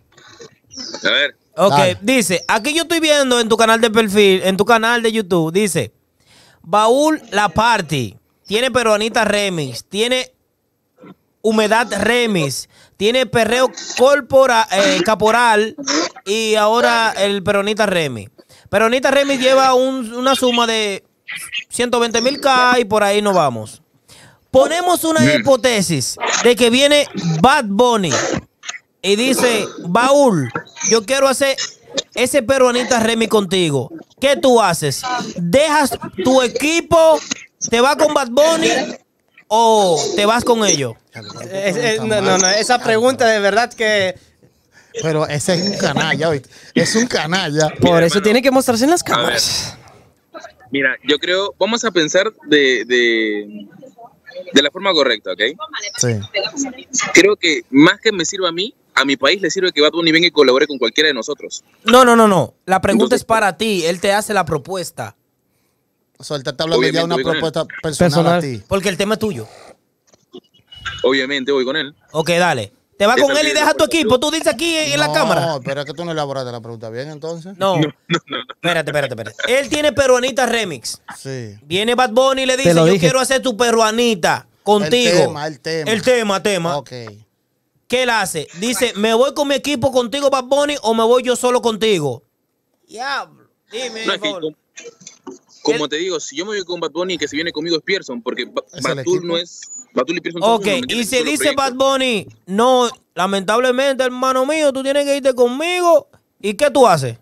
A ver, Ok, Dale. dice, aquí yo estoy viendo en tu canal de perfil, en tu canal de YouTube, dice, Baúl La Party, tiene Peruanita Remix, tiene Humedad Remix, tiene Perreo corpora, eh, Caporal y ahora el Peronita Remix. Peronita Remix lleva un- una suma de ciento veinte mil K y por ahí nos vamos. Ponemos una hipótesis de que viene Bad Bunny y dice, Baúl, yo quiero hacer ese Peruanita Remix contigo. ¿Qué tú haces? ¿Dejas tu equipo, te vas con Bad Bunny o te vas con ellos? Es- es- no, no, no, esa pregunta de verdad que pero ese es un canalla, ¿oíste? Es un canalla. por Mira, eso hermano, tiene que mostrarse en las a ver. cámaras. Mira, yo creo, vamos a pensar de, de, de la forma correcta, ¿ok? Sí. Creo que más que me sirva a mí, a mi país le sirve que Bad Bunny venga y colabore con cualquiera de nosotros. No, no, no, no. La pregunta Entonces, es para ti. Él te hace la propuesta. O sea, él te está hablando ya de una Obviamente voy con propuesta personal, Personal. a ti. Porque el tema es tuyo. Obviamente voy con él. Ok, dale. Te vas Esa con él y es deja la tu equipo. cuestión. Tú dices aquí en la cámara. No, pero es que tú no elaboraste la pregunta bien, entonces. No. Espérate, espérate, espérate. Él tiene Peruanita Remix. Sí. Viene Bad Bunny y le dice, lo yo dije. quiero hacer tu Peruanita contigo. El tema, el tema. El tema, tema. Ok. ¿Qué él hace? Dice, ¿me voy con mi equipo contigo, Bad Bunny, o me voy yo solo contigo? Diablo. Dime, No, es que por favor. como, como te digo, si yo me voy con Bad Bunny, que se viene conmigo es Pearson, porque Ba- ¿Es el Batul equipo? no es... Batul y Pearson son Ok, uno, ¿me y entiendes? si Son los dice Bad proyectos. Bunny, no, lamentablemente, hermano mío, tú tienes que irte conmigo. ¿Y qué tú haces?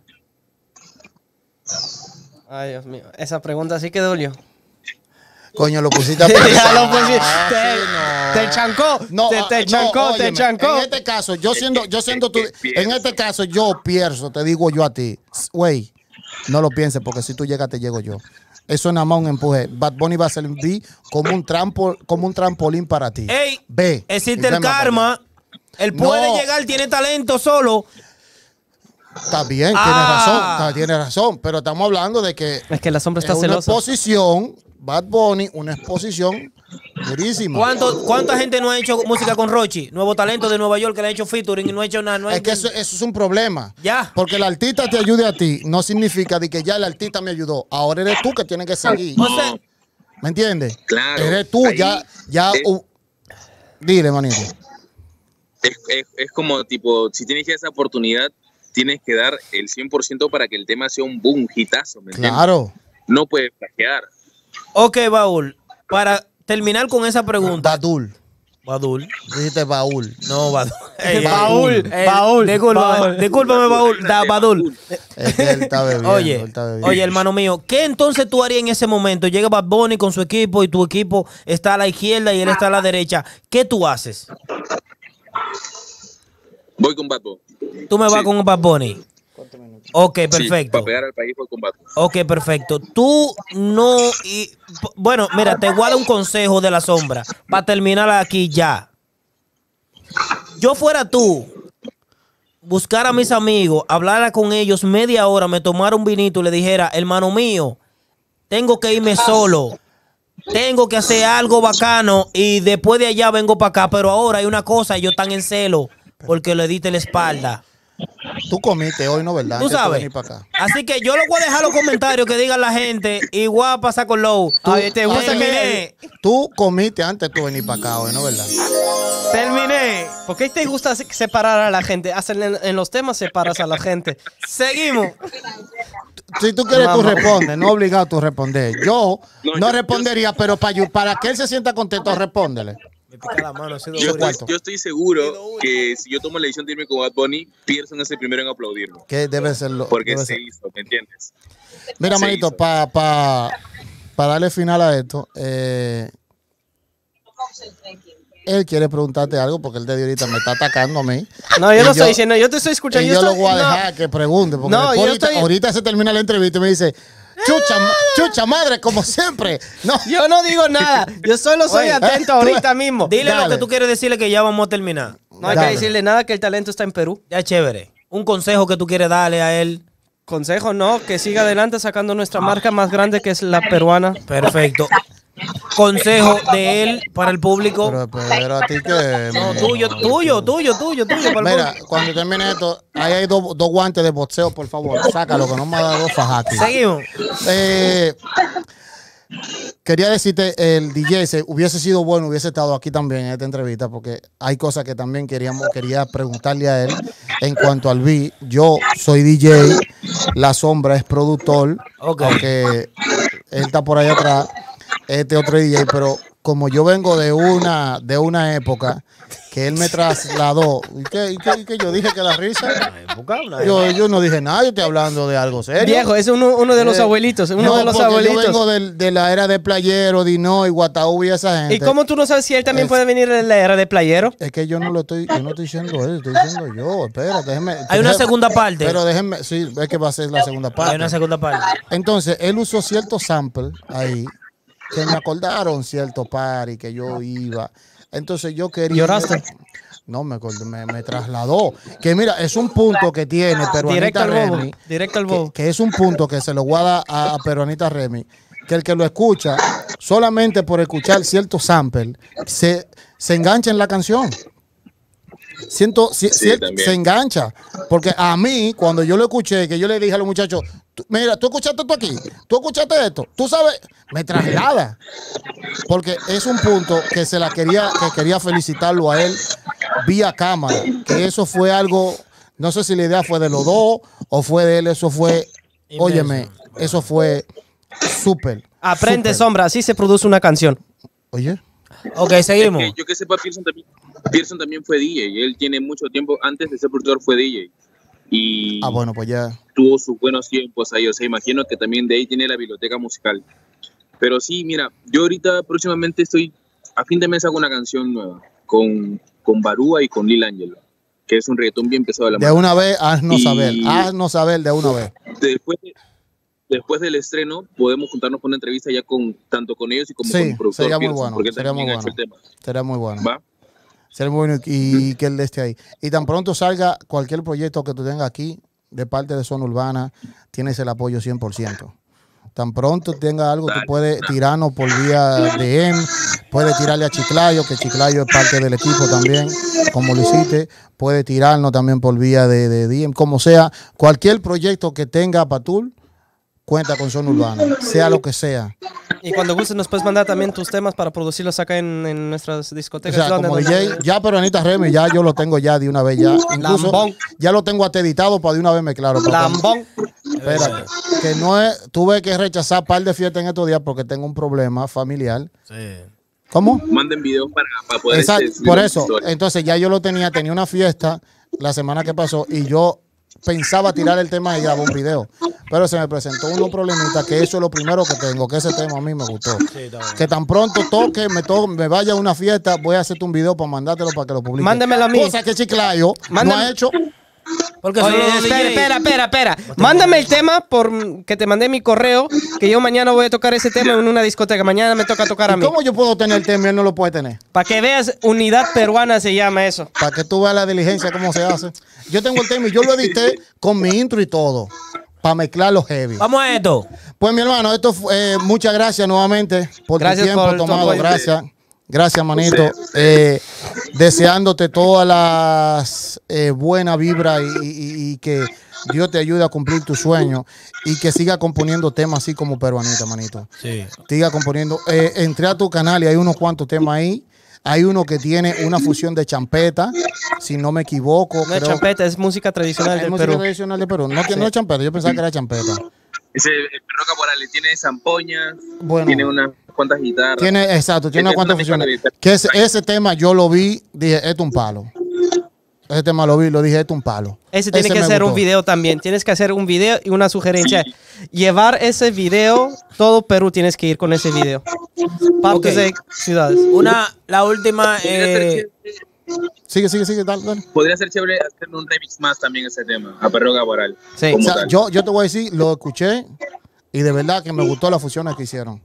Ay, Dios mío, esa pregunta sí que dolió. Coño, lo pusiste a Ya pensar. lo pusiste. Ah, Te, sí, no. te chancó, No, te, ah, te no, chancó, te óyeme, chancó. En este caso, yo siendo, yo siendo tú, Es que en este caso, yo pienso, te digo yo a ti, güey, no lo pienses, porque si tú llegas, te llego yo. Eso es nada más un empuje. Bad Bunny va a servir como un trampo, como un trampolín para ti. Ey, Ve. existe y el ven más para karma. Él puede No. llegar, tiene talento solo. allá. Está bien, Ah. tiene razón, está- tiene razón, pero estamos hablando de que Es que la sombra está es una celosa. exposición, Bad Bunny, una exposición durísima. ¿Cuánto, ¿Cuánta gente no ha hecho música con Rochi? Nuevo talento de Nueva York que le ha hecho featuring y no ha hecho nada. No ha Es que hecho- eso, eso es un problema. Ya. Porque el artista te ayude a ti no significa de que ya el artista me ayudó. Ahora eres tú que tienes que seguir. O sea, ¿Me entiendes? Claro. Eres tú, Ahí ya, ya. es- uh, dile, manito. Es, es, es como, tipo, si tienes esa oportunidad, tienes que dar el cien por ciento para que el tema sea un boom, hitazo, ¿me entiendes? Claro. No puedes plagiar. ok, Baúl, para terminar con esa pregunta, Badul. Badul. Dijiste Baúl. No, Badul. Ey, Baúl, ey, Baúl. Discúlpame, Baúl. discúlpame, Baúl. Da, Badul. Es que él está bebiendo. Oye, él está bebiendo. oye, hermano mío, ¿qué entonces tú harías en ese momento? Llega Bad Bunny con su equipo y tu equipo está a la izquierda y él está a la derecha. ¿Qué tú haces? Voy con Bad Bunny. Tú me vas Sí. con Bad Bunny. Ok, perfecto. Sí, para pegar al país voy con Bad Bunny. Ok, perfecto. Tú no... Y, p- bueno, mira, te voy a dar un consejo de la sombra para terminar aquí ya. Yo fuera tú, buscar a mis amigos, hablara con ellos media hora, me tomara un vinito y le dijera, hermano mío, tengo que irme solo. Tengo que hacer algo bacano y después de allá vengo para acá. Pero ahora hay una cosa, ellos están en celo porque le diste la espalda. Tú comiste hoy, ¿no, verdad? Tú Antes de sabes. venir para acá. Así que yo le voy a dejar los comentarios que digan la gente y voy a pasar con Low. Oye, ¿te gusta Terminé. Tú comiste antes de tú venir para acá hoy, ¿no, verdad? Terminé. ¿Por qué te gusta separar a la gente? Hacen en, en los temas separas a la gente. Seguimos. Si tú quieres, tú Mamá. respondes. No obligado tú a responder. Yo No, no yo- respondería, pero para, yo- para que él se sienta contento, respóndele. Me pica la mano, así Yo doble. estoy, yo estoy seguro que si yo tomo la decisión de irme con Bad Bunny, Pearson es el primero en aplaudirlo. Que debe ser lo. Porque debe se ser. hizo, ¿me entiendes? Mira, se manito, hizo. para pa, pa darle final a esto, eh, él quiere preguntarte algo porque él de ahorita me está atacando a mí. No, yo Y no estoy diciendo, yo te estoy escuchando. Y yo, estoy- lo voy a no. dejar que pregunte, porque No, después yo ahorita, estoy- ahorita se termina la entrevista y me dice, chucha, ma- chucha madre, como siempre. No, Yo no digo nada. Yo solo soy Oye, atento eh, tú- ahorita mismo. Dile lo Dale. que tú quieres decirle que ya vamos a terminar. No hay Dale. que decirle nada, que el talento está en Perú. Ya chévere. Un consejo que tú quieres darle a él. Consejo, no, que siga adelante sacando nuestra marca más grande que es la peruana. Perfecto. Consejo de él para el público. pero, pero a ti que... No, tuyo, tuyo, tuyo, tuyo, tuyo. Para el Mira, público. cuando termine esto, ahí hay dos, dos guantes de boxeo, por favor. Sácalo, que no me ha dado fajas aquí. Seguimos. Eh, quería decirte, el D J se, hubiese sido bueno, hubiese estado aquí también en esta entrevista, porque hay cosas que también queríamos, quería preguntarle a él en cuanto al beat. Yo soy D J, La Sombra es productor, Ok. aunque él está por ahí atrás, este otro D J, pero como yo vengo de una, de una época que él me trasladó, ¿y qué, y qué- y qué yo dije que la risa? Yo, yo no dije nada, yo estoy hablando de algo serio. Viejo, es uno, uno de los Eh, abuelitos, uno no, de los porque abuelitos. Yo vengo del- de, la era de Playero, Dino y Guataú y esa gente. ¿Y cómo tú no sabes si él también Es- puede venir en la era de playero? Es que yo no lo estoy, yo no estoy diciendo él, estoy diciendo yo. Espérate, déjeme. Hay una déjeme- segunda parte. Pero déjenme, sí, es que va a ser la segunda parte. Hay una segunda parte. Entonces, él usó ciertos samples ahí que me acordaron cierto party que yo iba. Entonces yo quería. ¿Lloraste? No, me, acordé, me, me trasladó. Que mira, es un punto que tiene Directo Peruanita al bobo. Remy. Directo al que, bobo. que es un punto que se lo voy a dar a, a Peruanita Remy. Que el que lo escucha, solamente por escuchar ciertos samples, se, se engancha en la canción. Siento, si- Sí, si- también. se engancha. Porque a mí, cuando yo lo escuché, que yo le dije a los muchachos, "Tú- mira, tú escuchaste esto aquí, tú escuchaste esto, tú sabes, me traslada. Porque es un punto que se la quería, que quería felicitarlo a él vía cámara. Que eso fue algo, no sé si la idea fue de los dos o fue de él, eso fue, Inmenso. óyeme, eso fue súper. Aprende, súper. Sombra, así se produce una canción. Oye, Ok, seguimos. Que yo que sepa, Pearson también, Pearson también fue D J. Él tiene mucho tiempo, antes de ser productor fue D J. Y ah, bueno, pues ya. tuvo sus buenos tiempos ahí. O sea, imagino que también de ahí tiene la biblioteca musical. Pero sí, mira, yo ahorita próximamente estoy, a fin de mes hago una canción nueva con, con Barúa y con Lil Angelo, que es un reggaetón bien pesado de la De mano. una vez, haznos Y- saber, haznos saber de una vez. Después, de- después del estreno podemos juntarnos con una entrevista ya con tanto con ellos y como Sí, con el productor sería muy Pearson, bueno, porque sería también muy ha hecho el tema. Sería muy bueno. ¿Va? Sería muy bueno y, y que él esté ahí. Y tan pronto salga cualquier proyecto que tú tengas aquí, de parte de Zona Urbana, tienes el apoyo cien por ciento. Tan pronto tenga algo, tú Dale. puedes tirarnos por vía D M, puedes tirarle a Chiclayo, que Chiclayo es parte del equipo también, como lo hiciste. Puede tirarnos también por vía de, de D M, como sea. Cualquier proyecto que tenga Patul, cuenta con Zona Urbana, sea lo que sea. Y cuando gustes nos puedes mandar también tus temas para producirlos acá en, en nuestras O discotecas. sea, ¿Dónde? como ¿Dónde? D J, ya pero Anita Remy, ya yo lo tengo ya de una vez, ya. Incluso Lambón. ya lo tengo hasta editado para de una vez me claro. para cuando- Lambón. Espérate, que no es, tuve que rechazar un par de fiestas en estos días porque tengo un problema familiar. Sí. ¿Cómo? Manden videos para, para poder... Exacto, este, por subir eso. historias. Entonces ya yo lo tenía, tenía una fiesta la semana que pasó y yo pensaba tirar el tema y grabar un video. Pero se me presentó unos problemitas que eso es lo primero que tengo, que ese tema a mí me gustó. Sí, está bien. Que tan pronto toque, me, to me vaya a una fiesta, voy a hacerte un video para mandártelo para que lo publique. Mándemelo a mí. Cosa que Chiclayo Mándame- no ha hecho. Porque Oye, solo los espera, D J espera, espera, espera. Mándame el tema por que te mandé mi correo, que yo mañana voy a tocar ese tema en una discoteca. Mañana me toca tocar a ¿Y mí. cómo yo puedo tener el tema y él no lo puede tener? Para que veas, unidad peruana se llama eso. Para que tú veas la diligencia, cómo se hace. Yo tengo el tema y yo lo edité con mi intro y todo, para mezclar los heavy. Vamos a esto. Pues mi hermano, esto fue, eh, muchas gracias nuevamente por Gracias tu tiempo por tu tomado. apoyo. Gracias. Gracias, manito. Eh, deseándote todas las eh, buena vibra y, y- y que Dios te ayude a cumplir tu sueño y que siga componiendo temas así como peruanita, manito. Sí. Siga componiendo. Eh, entré a tu canal y hay unos cuantos temas ahí. Hay uno que tiene una fusión de champeta, si no me equivoco. No es creo- champeta, es música tradicional es del música Perú. tradicional de Perú. No, que no es champeta, yo pensaba que era champeta. Ese, el perro caporales tiene zampoñas, Bueno. tiene unas cuantas guitarras. Tiene, exacto, tiene Este unas cuantas es una funciones. mezcla de- Que ese, ese tema yo lo vi, dije, esto es un palo. Ese tema lo vi, lo dije, esto es un palo. Ese tiene que me ser un gustó. video también. Tienes que hacer un video y una sugerencia. Sí. Llevar ese video, todo Perú tienes que ir con ese video. Partes Ok. de ciudades. Una, la última. Podría, ser Eh, chévere, Sigue, sigue, sigue, dale, dale. podría ser chévere hacer un remix más también ese tema, a perro caporal. Sí. O como sea, tal. yo, yo te voy a decir, lo escuché y de verdad que me gustó las fusiones que hicieron.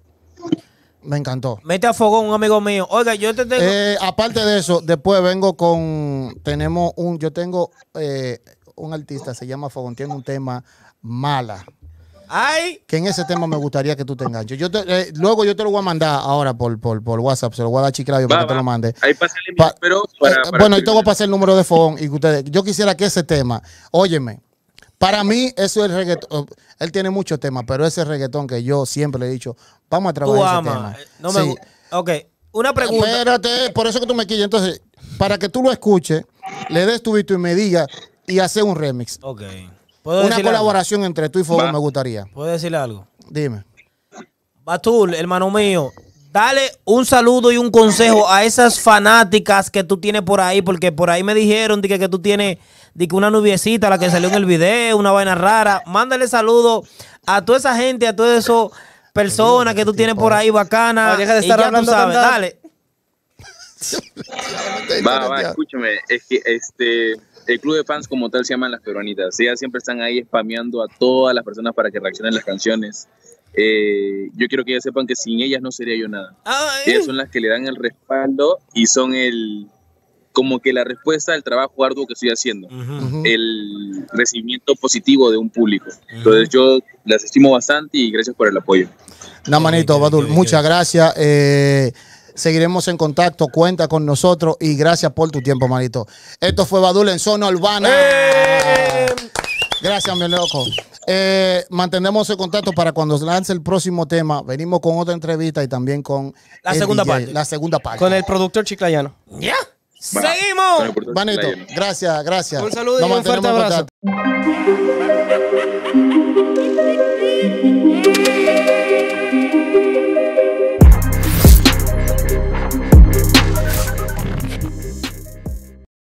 Me encantó. mete a fogón un amigo mío. Oiga, yo te tengo. Eh, aparte de eso, después vengo con, tenemos un, yo tengo eh, un artista, se llama Fogón, tiene un tema Mala. Ay. Que en ese tema me gustaría que tú te enganches. Yo te- eh, luego yo te lo voy a mandar ahora por, por, por WhatsApp, se lo voy a dar a Chiclayo para Va, que te va. lo mande. Ahí pásale mi Pa- pero para, Eh, para bueno, yo te voy a escribirlo. pasar el número de Fogón y que ustedes, yo quisiera que ese tema, óyeme, para mí eso es reggaetón. Él tiene muchos temas, pero ese reggaetón que yo siempre le he dicho, vamos a Tú trabajar ese amas. tema. Eh, No me Sí. gu- Ok. Una pregunta. Espérate, por eso que tú me quillas. Entonces, para que tú lo escuches, le des tu visto y me digas y hacer un remix. Ok. ¿Puedo Una decirle colaboración entre tú y Fogón Va. me gustaría. algo? ¿Puedo decirle algo? Dime. Batul, hermano mío, dale un saludo y un consejo a esas fanáticas que tú tienes por ahí, porque por ahí me dijeron de que, que tú tienes de que una nubiecita, la que salió en el video, una vaina rara. Mándale saludo a toda esa gente, a todas esas personas que tú tienes por ahí bacana. Oh, deja de y estar ya tú hablando sabes, tanta- dale. Va, va, escúchame, es que este el club de fans como tal se llaman Las Peruanitas. Ellas siempre están ahí spameando a todas las personas para que reaccionen a las canciones. Eh, yo quiero que ellas sepan que sin ellas no sería yo nada. Ay. Ellas son las que le dan el respaldo y son el como que la respuesta al trabajo arduo que estoy haciendo, Ujú. el recibimiento positivo de un público. Entonces yo las estimo bastante y gracias por el apoyo. No, manito, Ok, Badul, ok, muchas ok. gracias. Eh, seguiremos en contacto. Cuenta con nosotros y gracias por tu tiempo, manito. Esto fue Badul en Zona Urbana. ¡Eh! Gracias, mi loco. Eh, mantenemos el contacto para cuando se lance el próximo tema. Venimos con otra entrevista y también con La el segunda D J, parte. La segunda parte. Con el productor chiclayano. ¿Ya? Va, ¡Seguimos! con el portal Manito, Lion. gracias, gracias. Un saludo y Nos un fuerte mantenemos en abrazo. contacto.